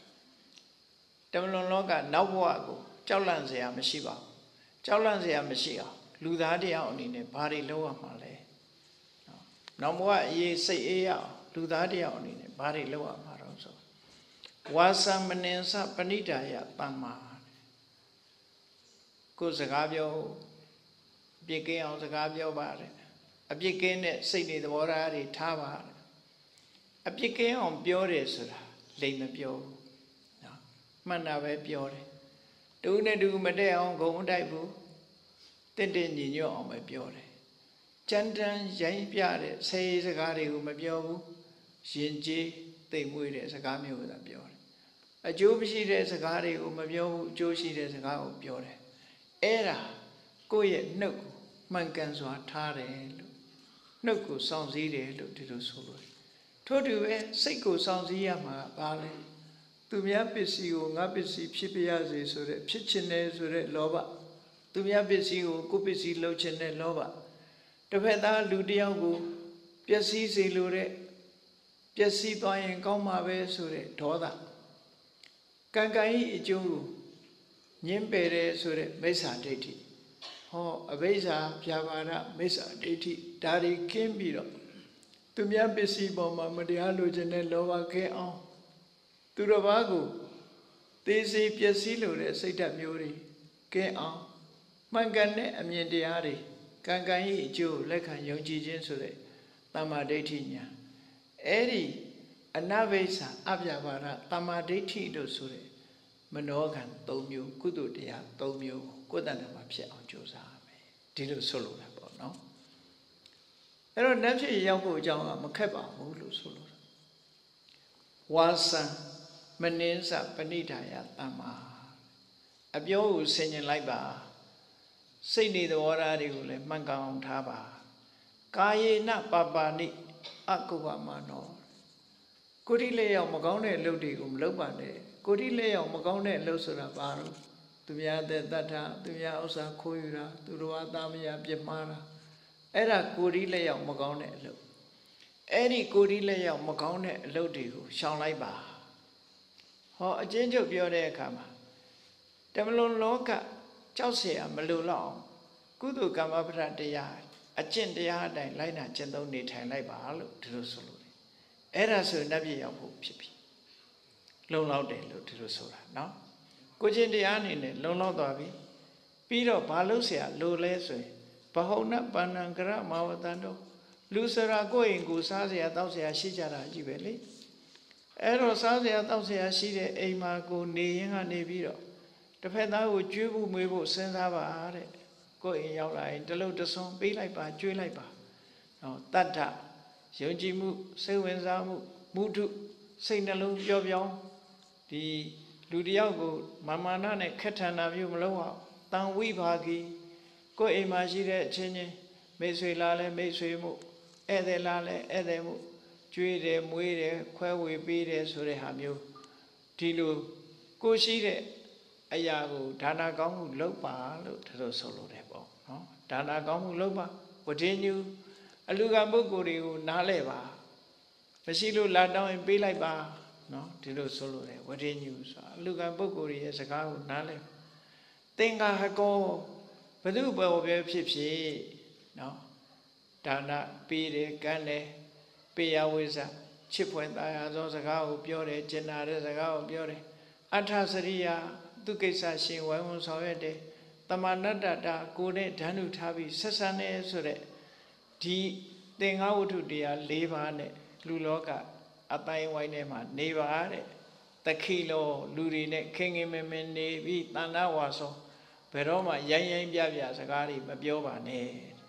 နောက်ဘဝကိုကြောက်လန့်စရာမရှိပါဘူးကြောက်လန့်စရာမရှိအောင်လူသားတရားအနေနဲ့ဘာတွေလုပ်ရမှာလဲနောက်ဘဝအရေးစိတ်အေးရအောင်လူသားတရားအနေနဲ့ဘာတွေလုပ်ရမှာတော့ဆိုဝါစမနင်စပဏိဒါယတမ္မာကိုယ်စကားပြောပြစ်ကင်းအောင်စကားပြောပါတယ်အပြစ်ကင်းတဲ့စိတ်တွေသဘောထားတွေထားပါတယ်အပြစ်ကင်းအောင်ပြောတယ်ဆိုတာလိမ်မပြောဘူးနော်မှန်တာပဲပြောတယ်တူနဲ့တူမတည့်အောင်ဂုံမတိုက်ဘူးတင့်ညီညွတ်အောင်ပဲပြောတယ်ကြမ်းတမ်းရိုင်းပြတဲ့ဆဲစကားတွေကိုမပြောဘူးရင်ကျေးသိမ်မွေ့တဲ့စကားမျိုးကိုသာပြောတယ်အကျိုးမရှိတဲ့စကားတွေကိုမပြောဘူးအကျိုးရှိတဲ့စကားကိုပြောတယ်အဲ့ဒါကိုယ့်ရဲ့နှုတ်ကိုမှန်ကန်စွာထားတယ်လို့နှုတ်ကိုစောင့်စည်းတယ်လို့ဒီလိုဆိုလို့ထို့တူပဲစိတ်ကိုစောင့်စည်းရမှာပါလဲသူများပစ္စည်းကိုငါပစ္စည်းဖြစ်ပြရစေဆိုတဲ့ဖြစ်ချင်တယ်ဆိုတဲ့လောဘသူများပစ္စည်းကိုကိုယ်ပစ္စည်းလုပ်ချင်တဲ့လောဘတစ်ဖက်သားလူတစ်ယောက်ကိုပျက်စီးစေလိုတဲ့ပျက်စီးသွားရင်ကောင်းမှာပဲဆိုတဲ့ဒေါသကံကံဤအကျိုးကိုညှင်းပယ်တယ်ဆိုတဲ့မိစ္ဆာဒိဋ္ဌိဟောအဘိဇ္ဇာဗျာပါဒမိစ္ဆာဒိဋ္ဌိဒါတွေကင်းပြီးတော့သူများပစ္စည်းပေါ်မှာမတရားလိုချင်တဲ့လောဘကင်းအောင်သူတစ်ပါးကိုသေစေပျက်စီးလိုတဲ့စိတ်ဓာတ်မျိုးတွေကင်းအောင်မှန်ကန်တဲ့အမြင်တရားတွေကံကံဤအကျိုးလက်ခံယုံကြည်ခြင်းဆိုတဲ့တမ္မာဒိဋ္ဌိညာအဲ့ဒီအနဘိစ္ဆာအဗျာပါဒတမ္မာဒိဋ္ဌိလို့ဆိုတဲ့မနောကံ၃မျိုးကုသိုလ်တရား၃မျိုးကိုယ်တဏ္ဍာမှာဖြစ်အောင်ကြိုးစားရမယ်ဒီလိုဆိုလိုတာပေါ့နော်အဲ့တော့နတ်ဖြစ်ရောက်ဖို့အကြောင်းကမခက်ပါဘူးလို့ဆိုလိုတာဝါစံမနင်းစပဏိဒါယတမ္မာအပြောကိုဆင်ញင်လိုက်ပါစိတ်နေသဘောထားတွေကိုလည်းမှန်ကန်အောင်ထားပါကာယေနပပါဏိအကုပ္ပမနောကိုတိလက်ရောက်မကောင်းတဲ့အလုပ်တွေကိုမလုပ်ပါနဲ့ကိုတိလက်ရောက်မကောင်းတဲ့အလုပ်ဆိုတာဘာလို့သူများတဲ့တတ်တာသူများဥစ္စာခိုးယူတာသူတို့အသားမရပြစ်မှားတာအဲ့ဒါကိုတိလက်ရောက်မကောင်းတဲ့အလုပ်အဲ့ဒီကိုတိလက်ရောက်မကောင်းတဲ့အလုပ်တွေကိုရှောင်လိုက်ပါဟောအချင်းချုပ်ပြောတဲ့အခါမှာတမလွန်လောကကြောက်เสียမလိုတော့အောင်ကုသိုလ်ကမ္မပဋ္ဌတရားအကျင့်တရားအတိုင်းလိုက်နာကျင့်သုံးနေထိုင်လိုက်ပါလို့ဒီလိုဆိုလို့အဲ့ဒါဆိုနတ်ပြည်ရောက်ဖို့ဖြစ်ပြီလုံလောက်တယ်လို့ဒီလိုဆိုတာနော်ကိုချင်းတရားအနေနဲ့လုံလောက်သွားပြီပြီးတော့ဘာလို့เสียလိုလဲဆိုရင်ဘဟုဏပန္နံကရမာဝတ္တန္တောလူဆိုတာကိုယ့်အိမ်ကိုစားစရာတောက်စရာရှိကြတာကြီးပဲလေအဲ့တော့စားစရာတောက်စရာရှိတဲ့အိမ်မှာကိုနေရင်ကနေပြီးတော့တစ်ဖက်သားကိုကျွေးဖို့မွေးဖို့စဉ်းစားပါတဲ့ကိုယ့်အိမ်ရောက်လာရင်တလုံးတဆွန်းပေးလိုက်ပါကျွေးလိုက်ပါနော်တတ္ထယုံကြည်မှုစိတ်ဝင်စားမှုမုဒုစိတ်နှလုံးပျော့ပြောင်းဒီလူတယောက်ကိုမာနနဲ့ခက်ထန်တာမျိုးမလုပ်အောင်တန်ဝိဘာဂီကိုယ့်အိမ်မှာရှိတဲ့အချင်းချင်းမိတ်ဆွေလာလဲမိတ်ဆွေမှုဧည့်သည်လာလဲဧည့်သည်မှုကျွေးတယ်မွေးတယ်ခွဲဝေပေးတယ်ဆိုတဲ့ဟာမျိုးဒီလိုကိုရှိတဲ့အရာကိုဒါနကောင်းမှုလုပ်ပါလို့သူတို့ဆိုလိုတယ်ပေါ့နော်ဒါနကောင်းမှုလုပ်ပါဝဋ္ဌညူအလူကံပုဂ္ဂိုလ်တွေကိုနားလဲပါမရှိလို့လာတောင်းရင်ပေးလိုက်ပါနော်ဒီလိုဆိုလိုတယ်ဝဋ္ဌညူဆိုတာအလူကံပုဂ္ဂိုလ်ရဲ့စကားကိုနားလဲသင်္ဃဟကောဘု து ဘောပဲဖြစ်ဖြစ်နော်ဒါနပေးတယ်ကမ်းတယ်ပေးရဝိဇ္ဇချစ်ဖွယ်သားရသောစကားကိုပြောတယ်ကျင်နာတဲ့စကားကိုပြောတယ်အဋ္ဌစရိယာသူကိစ္စရှင်ဝိုင်းဝန်းဆောင်ရွက်တယ်တမဏတ္တတာကိုယ်နဲ့ဓာနုထားပြီးဆက်ဆံနေဆိုတဲ့ဒီသင်္ဃဝတ္ထုတရား၄ပါးနဲ့လူလောကအတိုင်းဝိုင်းထဲမှာနေပါတဲ့တခိလောလူတွေနဲ့ခင်ခင်မင်မင်နေပြီးတဏ္ဍဝါဆိုဘယ်တော့မှရိုင်းရိုင်းပြပြစကားတွေမပြောပါနဲ့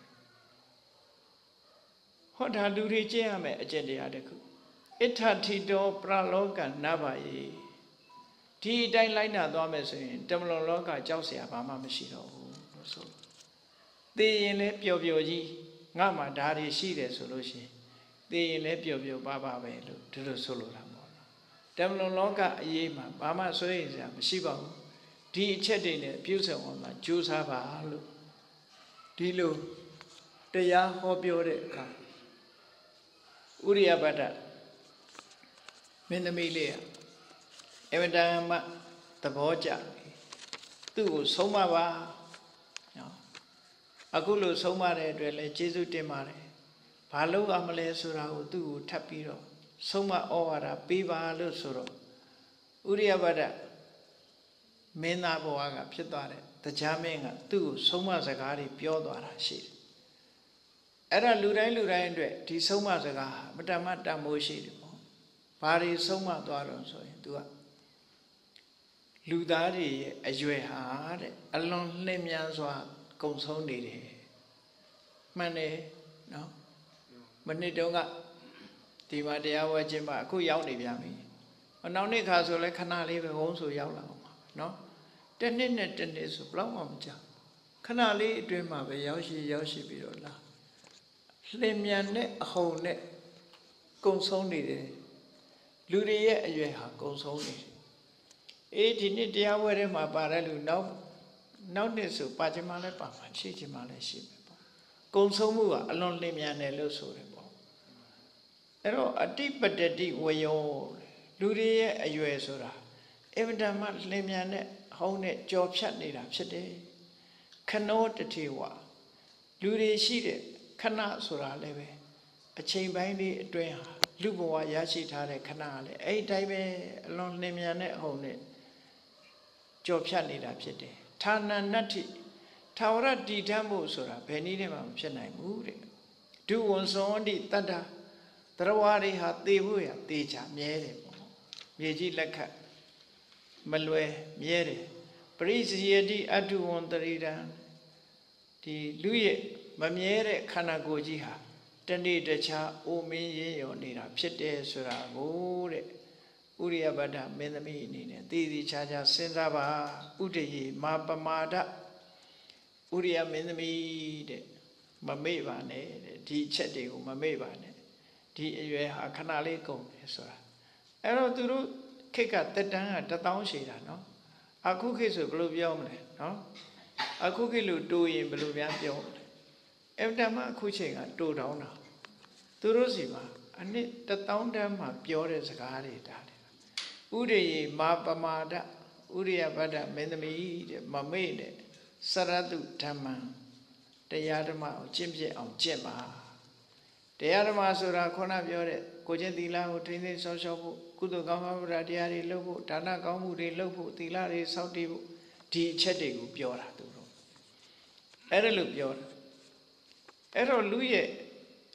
ဟောဒါလူတွေကျင့်ရမယ်အကျင့်တရားတစ်ခုဣဋ္ဌထိတောပရလောကနဗ္ဗယေဒီအတိုင်းလိုက်နာသွားမယ်ဆိုရင်တမလွန်လောကကြောက်เสียဘာမှမရှိတော့ဘူးလို့ဆိုသိရင်လည်းပျော်ပျော်ကြီးငါမှဒါတွေရှိတယ်ဆိုလို့ရှိရင်သိရင်လည်းပျော်ပျော်ပါပါပဲလို့ဒီလိုဆိုလိုတာပေါ့နော်တမလွန်လောကအရေးမှာဘာမှစိုးရိမ်စရာမရှိပါဘူးဒီအချက်တွေနဲ့ပြုစုံအောင်မှာကြိုးစားပါလို့ဒီလိုတရားဟောပြောတဲ့အခါဥရိယပတ္တမင်းသမီးလေးအမတန်မှသဘောကျသူ့ကိုဆုံးမပါနော်အခုလို့ဆုံးမတဲ့အတွက်လည်းကျေးဇူးတင်ပါတယ်ဘာလို့ရမလဲဆိုတာကိုသူ့ကိုထပ်ပြီးတော့ဆုံးမဩဝါဒပေးပါလို့ဆိုတော့ဥရိယပတ္တမင်းသားဘဝကဖြစ်သွားတဲ့တရားမင်းကသူ့ကိုဆုံးမစကားတွေပြောသွားတာရှိတယ်အဲ့ဒါလူတိုင်းအတွက်ဒီဆုံးမစကားမတမတမိုးရှိတယ်ပေါ့ဘာတွေဆုံးမသွားတော့ဆိုရင် तू ကလူသားတွေရဲ့အရွယ်ဟာတဲ့အလွန်လျင်မြန်စွာကုံဆုံးနေတယ်မှန်တယ်နော်မနစ်တုန်းကဒီမှာတရားဝဲခြင်းမှာအခုရောက်နေပြန်ပြီနောက်နေ့ခါဆိုလဲခဏလေးပဲဝုန်းဆိုရောက်လာအောင်ပါနော်တစ်နှစ်နဲ့တစ်နှစ်ဆိုဘလောက်မှမကြာခဏလေးအတွင်းမှာပဲရောက်ရှိပြီးတော့လာလျင်မြန်တဲ့အဟုန်နဲ့ကုံဆုံးနေတယ်လူတွေရဲ့အရွယ်ဟာကုံဆုံးနေတယ်အေးဒီနေ့တရားဝဲထဲမှာပါတဲ့လူနောက်နှစ်ဆိုပါချင်မှလည်းပါမှာရှိချင်မှလည်းရှိမယ်ပေါ့ကုံဆုံးမှုကအလွန်လျင်မြန်တယ်လို့ဆိုတယ်ပေါ့အဲ့တော့အတိပတ္တိဝယောလူတွေရဲ့အရွယ်ဆိုတာအင်မတန်မှလျင်မြန်တဲ့အဟုန်နဲ့ကြော်ဖြတ်နေတာဖြစ်တယ်ခနောတထေဝလူတွေရှိတဲ့ခဏဆိုတာလည်းပဲအချိန်ပိုင်းလေးအတွင်းဟာလူဘဝရရှိထားတဲ့ခဏလည်းအဲ့ဒီတိုင်းပဲအလွန်လျင်မြန်တဲ့အဟုန်နဲ့ကြော်ဖြတ်နေတာဖြစ်တယ်ဌာနနတ္ထိထာဝရတည်ထမ်းဖို့ဆိုတာဘယ်နည်းနဲ့မှမဖြစ်နိုင်ဘူးတဲ့ဒုဝန်စွန်တိတတ္တသရဝါတွေဟာသေဖို့ရသေချာမြဲတယ်ပေါ့မြေကြီးလက်ခတ်မလွယ်မြဲတယ်ပရိစယတိအတုဝံတရိဒံဒီလူရဲ့မမြဲတဲ့ခန္ဓာကိုယ်ကြီးဟာတနေ့တခြားအိုမင်းရင်းရောနေတာဖြစ်တယ်ဆိုတာကိုတဲ့ဥရိယပတ္တမင်းသမီးအနေနဲ့တည်တည်ချာချာစဉ်းစားပါဥဒယေမာပမာဒဥရိယမင်းသမီးတဲ့မမေ့ပါနဲ့တဲ့ဒီချက်တွေကိုမမေ့ပါနဲ့ဒီအရွယ်ဟာခဏလေးကုန်တယ်ဆိုတာအဲ့တော့သူတို့ခေတ်ကတက်တန်းက1000ရှိတာနော်အခုခေတ်ဆိုဘယ်လိုပြောမလဲနော်အခုခေတ်လို့တိုးရင်ဘယ်လိုများပြောမလဲအဲ့တမ်းမှအခုချိန်ကတိုးတောင်းတာသူတို့စီမှာအနည်း1000တန်းမှပြောတဲ့စကားတွေဒါဥရိယေမာပမာဒဥရိယပတ္တမင်းသမီးတဲ့မမေ့တဲ့စရတုဓမ္မံတရားဓမ္မကိုကျင့်ပြည့်အောင်ကျင့်ပါတရားဓမ္မဆိုတာခုနပြောတဲ့ကိုကျင့်သီလကိုထိန်းသိမ်းစောင့်ရှောက်ဖို့ကုသိုလ်ကောင်းမှုတရားတွေလုပ်ဖို့ဒါနကောင်းမှုတွေလုပ်ဖို့သီလတွေစောင့်တည်ဖို့ဒီအချက်တွေကိုပြောတာသူတို့အဲ့ဒါလို့ပြောတာအဲ့တော့လူရဲ့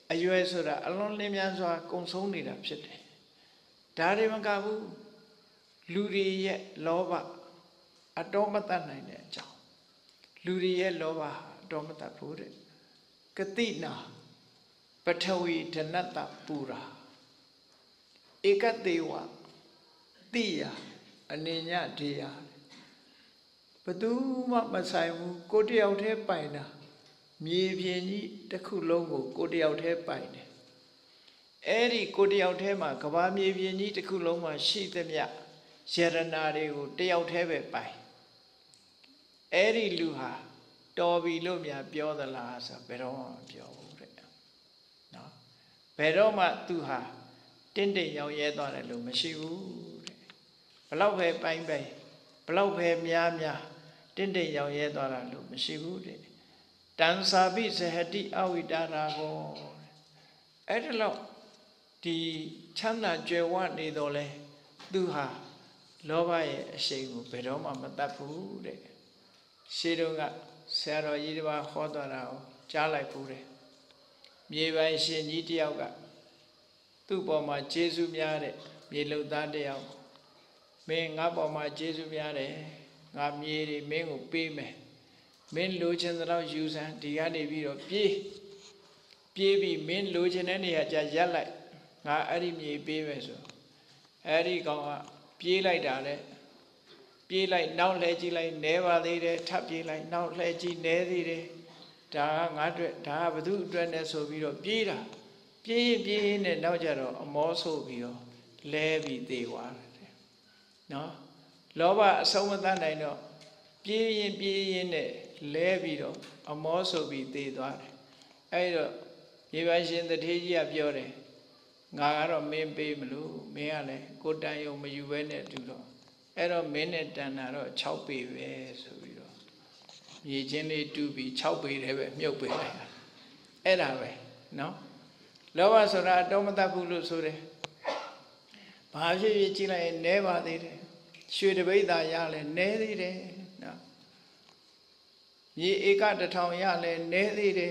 အရွယ်ဆိုတာအလွန်လင်းမြန်စွာကုံဆုံးနေတာဖြစ်တယ်ဒါတွေမကဘူးလူတွေရဲ့လောဘအတော်မတတ်နိုင်တဲ့အကြောင်းလူတွေရဲ့လောဘအတော်မတတ်ဘူးတဲ့ကတိနာပထဝီဓနတ္တပူရာဧကတေဝတိယအနေညဒေယဘသူမှမဆိုင်ဘူးကိုတယောက်တည်းပိုင်တာမြေပြင်ကြီးတစ်ခုလုံးကိုကိုတယောက်တည်းပိုင်တယ်အဲ့ဒီကိုတယောက်တည်းမှာကဘာမြေပြင်ကြီးတစ်ခုလုံးမှာရှိသမျှယရနာတွေကိုတယောက်တည်းပဲပိုင်အဲ့ဒီလူဟာတော်ပြီလို့များပြောသလားဆိုဘယ်တော့မှမပြောဘူးတဲ့နော်ဘယ်တော့မှသူဟာတင့်တယ်ရောက်ရဲသွားတယ်လို့မရှိဘူးတဲ့ဘလောက်ပဲပိုင်ပိုင်ဘလောက်ပဲများများတင့်တယ်ရောက်ရဲသွားတာလို့မရှိဘူးတဲ့တန်စာပိဇဟတိအဝိတာရာကိုအဲ့ဒါလို့ဒီချမ်းသာကြွယ်ဝနေတော့လဲသူဟာလောဘရဲ့အရှိန်ကိုဘယ်တော့မှမတတ်ဘူးတဲ့ရှေးတုန်းကဆရာတော်ကြီးတစ်ပါးဟောတော်တာကိုကြားလိုက်ဘူးတဲ့မြေပိုင်ရှင်ကြီးတယောက်ကသူ့ပေါ်မှာကျေးဇူးများတဲ့မြေလုံသားတယောက်မင်းငါပေါ်မှာကျေးဇူးများတယ်ငါမြေတွေမင်းကိုပေးမယ်မင်းလိုချင်သလောက်ယူစမ်းဒီကနေပြီးတော့ပြေးပြီးမင်းလိုချင်တဲ့နေရာကျရက်လိုက်ငါအဲ့ဒီမြေပေးမယ်ဆိုအဲ့ဒီကောင်ကပြေးလိုက်တာလေပြေးလိုက်နောက်လှည့်ကြည့်လိုက်နဲပါသေးတယ်ထပ်ပြေးလိုက်နောက်လှည့်ကြည့်နဲသေးတယ်ဒါကငါအတွက်ဒါကဘသူအတွက်နဲ့ဆိုပြီးတော့ပြေးတာပြေးနဲ့နောက်ကြတော့အမောဆိုပြီးတော့လဲပြီးသေသွားတယ်နော်လောဘအဆုံးမတတ်နိုင်တော့ပြေးရင်နဲ့လဲပြီးတော့အမောဆိုပြီးသေသွားတယ်အဲ့တော့မြေပိုင်ရှင်တထေးကြီးကပြောတယ်ငါကတော့မင်းပေးမလို့မင်းကလည်းကိုတန်ယုံမယူဘဲနဲ့တူတော့အဲ့တော့မင်းနဲ့တန်တာတော့6ပေပဲဆိုပြီးတော့မြေချင်းလေးတူပြီး6ပေတည်းပဲမြုပ်ပေးလိုက်တာအဲ့ဒါပဲနော်လောဘဆိုတာအတော်မတတ်ဘူးလို့ဆိုတယ်ဘာဖြစ်ဖြစ်ကြည့်လိုက်ရင်နဲပါသေးတယ်ရွှေတပိဋ္ဌာရလဲနဲသေးတယ်နော်မြေဧက1000ရလဲနဲသေးတယ်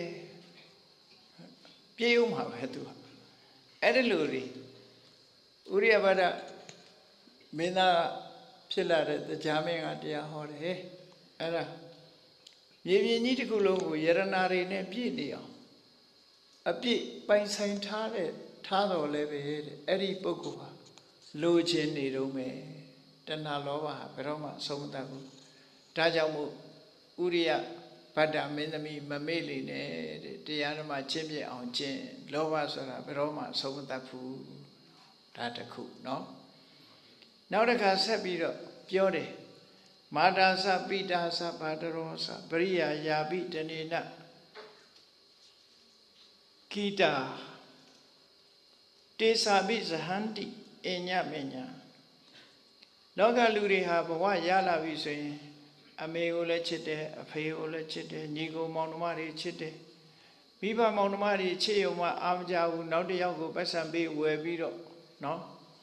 ပြေးဦးမှာပဲသူကအဲ့ဒီလိုတွေဥရိယဘဒမင်းသားဖြစ်လာတဲ့တရားမင်းကတရားဟောတယ်အဲ့ဒါမြေပြင်ကြီးတစ်ခုလုံးကိုယရနာတွေနဲ့ပြည့်နေအောင်အပြည့်ပိုင်ဆိုင်ထားတော်လဲပဲတဲ့အဲ့ဒီပုဂ္ဂိုလ်ဟာလိုချင်နေတော့မယ်တဏှာလောဘဟာဘယ်တော့မှဆုံးမတတ်ဘူးဒါကြောင့်မို့ဥရိယဗဒ္ဒမင်းသမီးမမေ့လေနဲ့တဲ့တရားဓမ္မချင်းပြအောင်ကျင့်လောဘဆိုတာဘယ်တော့မှဆုံးမတတ်ဘူးဒါတခုနော်နောက်တစ်ခါဆက်ပြီးတော့ပြောတယ်မာတာသပိတာသဘာတရောသပရိယာယာပိတနေနကိတာတေသာပိဇဟန္တိအညမညာလောကလူတွေဟာဘဝရလာပြီဆိုရင်အမေကိုလည်းချစ်တယ်အဖေကိုလည်းချစ်တယ်ညီကိုမောင်နှမတွေချစ်တယ်မိဘမောင်နှမတွေချစ်ရုံမှအာမကြဘူးနောက်တစ်ယောက်ကိုပတ်စံပေးဝယ်ပြီးတော့နော်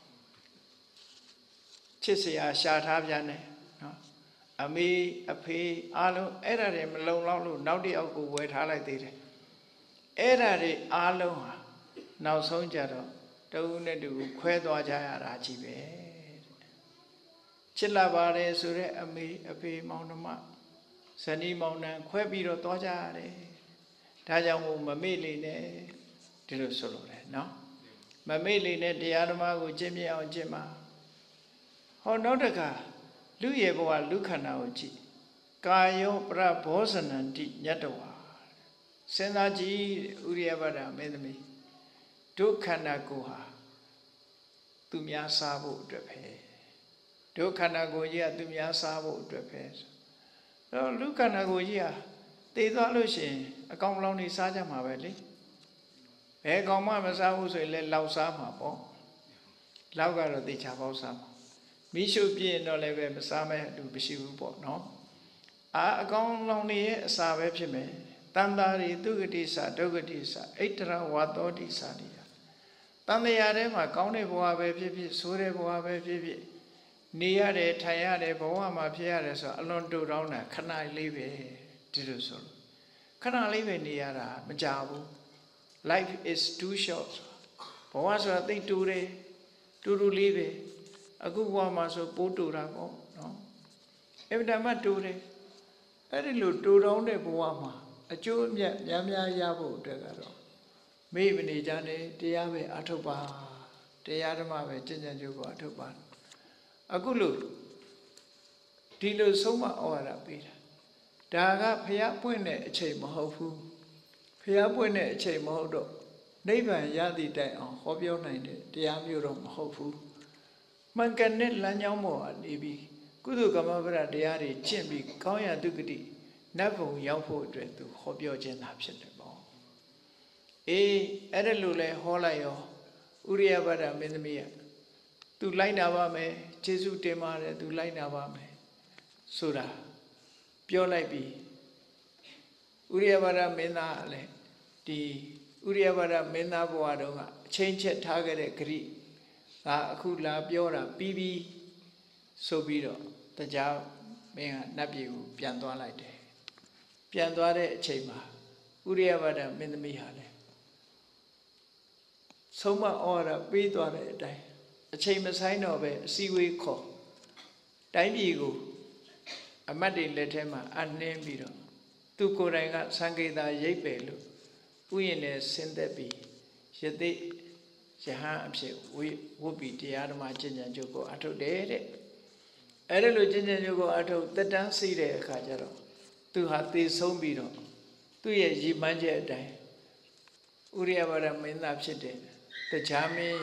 ချစ်စရာရှာထားပြန်တယ်နော်အမေအဖေအားလုံးအဲ့ဒါတွေမလုံလောက်လို့နောက်တစ်ယောက်ကိုဝယ်ထားလိုက်သေးတယ်အဲ့ဒါတွေအားလုံးဟာနောက်ဆုံးကြတော့တဦးနဲ့တူခွဲသွားကြရတာကြီးပဲချစ်လာပါတယ်ဆိုတဲ့အမေအဖေမောင်နှမဇနီးမောင်နှံခွဲပြီးတော့သွားကြရတယ်ဒါကြောင့်မို့မမေ့လေနဲ့ဒီလိုဆိုလို့တယ်နော်မမေ့လေနဲ့တရားဓမ္မကိုကျင့်မြတ်အောင်ကျင့်ပါဟောနောက်တခါလူရဲ့ဘဝလူခန္ဓာကိုကြည့်ကာယောပရဘောဇနန္တိညတဝါစဉ်းစားကြည့်ဥရိယဗဒ္ဒမင်းသမီးဒုက္ခန္ဓာကိုဟာသူများစားဖို့အတွက်ပဲဒုက္ခန္ဓာကိုကြီးကသူများစားဖို့အတွက်ပဲတော့လူခန္ဓာကိုကြီးဟာသိသွားလို့ရှိရင်အကောင်လောင်နေစားကြမှာပဲလေဘယ်ကောင်မှမစားဘူးဆိုရင်လည်းလောက်စားမှာပေါ့လောက်ကတော့သေချာပေါက်စားမှာမိရှုပြည့်တော့လည်းပဲမစားမဲ့လူမရှိဘူးပေါ့နော်အကောင်လောင်နေရဲ့အစာပဲဖြစ်မယ်တန်တာရီသူဂတိစာဒုဂတိစာဣတရဝါသောတိစာတွေတန်တရားထဲမှာကောင်းတဲ့ဘဝပဲဖြစ်ဖြစ်ဆိုးတဲ့ဘဝပဲဖြစ်ဖြစ်နေရတယ်ထိုင်ရတယ်ဘဝမှာဖြစ်ရတယ်ဆိုအလွန်တူတောင်းတာခဏလေးပဲဒီလိုဆိုလို့ခဏလေးပဲနေရတာမကြဘူး life is too short. Bố hoa sao thấy tu đi, tu lý về, aku qua mà sao bố tu ra bố, nó, em đã mất tu đi, ấy lúc tu đâu để bố hoa mà, chú nhám ya bố được cái đó, mấy bên này cha này, đi à về Athoba, đi à ra mà về chân chân chú có Athoba, aku lúc đi lúc sống mà ở ra bây giờ, đã gặp phải bữa này chơi mà hậu phu, phải bữa này chơi mà hậu độ. Đấy và gia đình đại ở khó biểu này để tiêm yêu đồng hậu phú, mình cần nên là nhau mùa đi bi, cứ từ cảm ơn bà địa để chiêm bị cao nhà tu cái đi, nắp vùng nhau phụ truyền tu khó biểu trên hấp dẫn được bao. Ở đây lúc này họ lại ở, Uriya bà đã mình mi, tu lại nào ba mẹ, Giêsu tên mà đấy tu lại nào ba mẹ, sura, biểu lại bi, Uriya bà đã mình na lại đi. Uriya Bada Mena Boadonga, change it target at Gri, Akula Biora, Bibi, Sobiro, the Jav, Mea Nabu, Piandoa like day. Piandoa Chema, Uriya Bada Menamihale. Soma order, Bidore a day. A chamber sign of a seaway call. Daibigo, a muddy letema, unnamed Bido. Tu Koranga, Sangeda Yepelu. Uyene Sindebi, Yadi Jahan, Wubi, the Adama Jinja Joko Ato de Erelo Jinja Joko Ato, the dance de Kajaro, to have this sombido, 2 years ye manja day. Uriya Bada Menapside, the Jami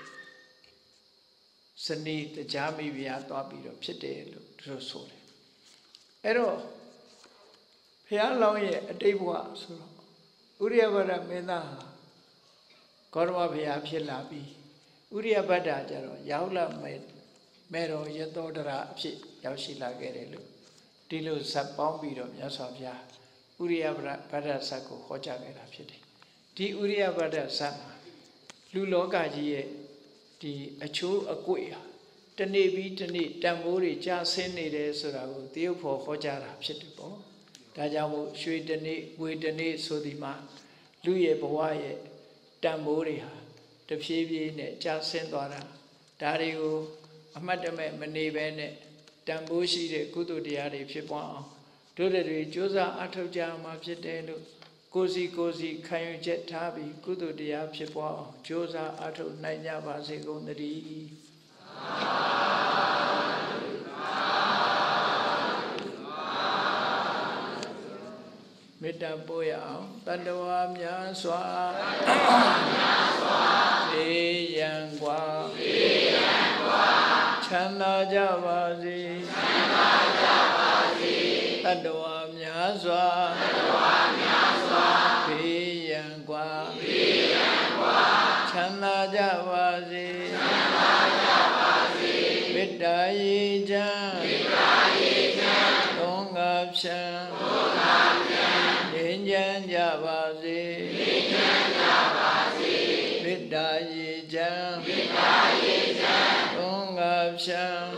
Sani, the Jami via Topido, Pite, Rosole. Ero Pia long ye a day was. Uriya Bada Mena Korma Pia Pilabi Uriya Bada Jaro, Yaula Mero Yadodara, Yaushila Gerelu, Dilu Sapombido, Yasavia, Uriya Bada Sako, Hoja Gerapide. Di Uriya Bada Sama, Luloga Jie, di Achu Aquia, the Navy, the Nate, Damuri, Jasini de Surago, Diopo Hoja Rapsidipo. Dajamu Shui Deni, we Deni Sodima, Luye Bawaye, Damboria, the Phoebe, Jasendora, Dario, Amadame, Manevene, Dambushi, the Kudu Diari Pipon, Dodari, Josa Atoja Mapitelu, Gozi, Kayu Jet Tabi, Kudu Dia Pipon, Josa Ato Nanya Vasegondari. Mita Boya, Tandawa Myaswa, Yangwa, Chana Javasi, Tandawa Myaswa, Yangwa, Chana Javasi, Vidayi Jan, Dongapshan. Ninjan Javasi, Vidayi Jam, Ungapsham,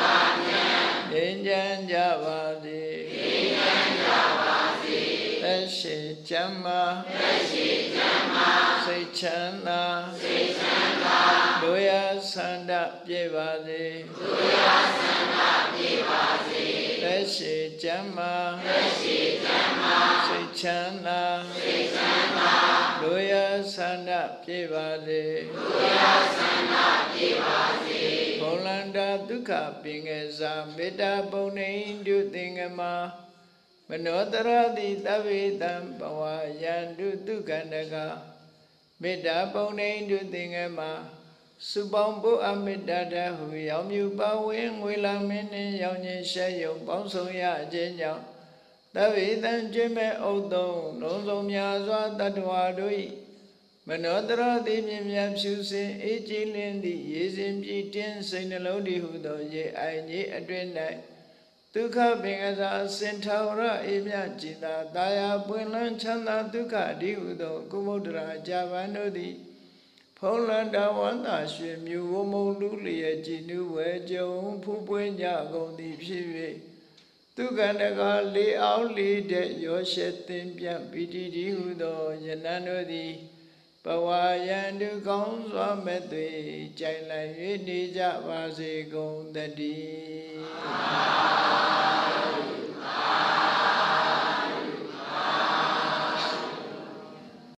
Ninjan Javasi, Tashi Jama, Sechana, Doya Sanda Jevasi, Tashi Jama, Sechana, Doya Sanda Jevasi, Bolanda Duka Pingesa, Meta Bone, do Thingama, Manotara di Davidam Bawa Yandu Dukandaga, Meta Bone, do Thingama, Subambu Amidada, who Yamu Bawing, Willamini, Yauni Shayo, Bonsoya, Jenya. Davidan Jimmy Odo, Nozomia Tatwadui, Manodra di Mimiam Susi, Ejilindi, Yezim Tin, Saint Lodi Hudo, Ye, I ye adrena. Duka Bingaza, Centaura, Imyajina, Daya, Buenan Chana, Duka, Diudo, Kumodra, Javanodi, Poland, Wanda, Shim, you woman, Lulia, Ginu, Wejo, Pupuenya, Gondi, Pivi. Tukanaga lay out lead at your shetting, Piti, Hudo, Yanano, Bawa yang du kong xóa mê tùy chạy lại huyết đi dạ và gì cùng tật đi.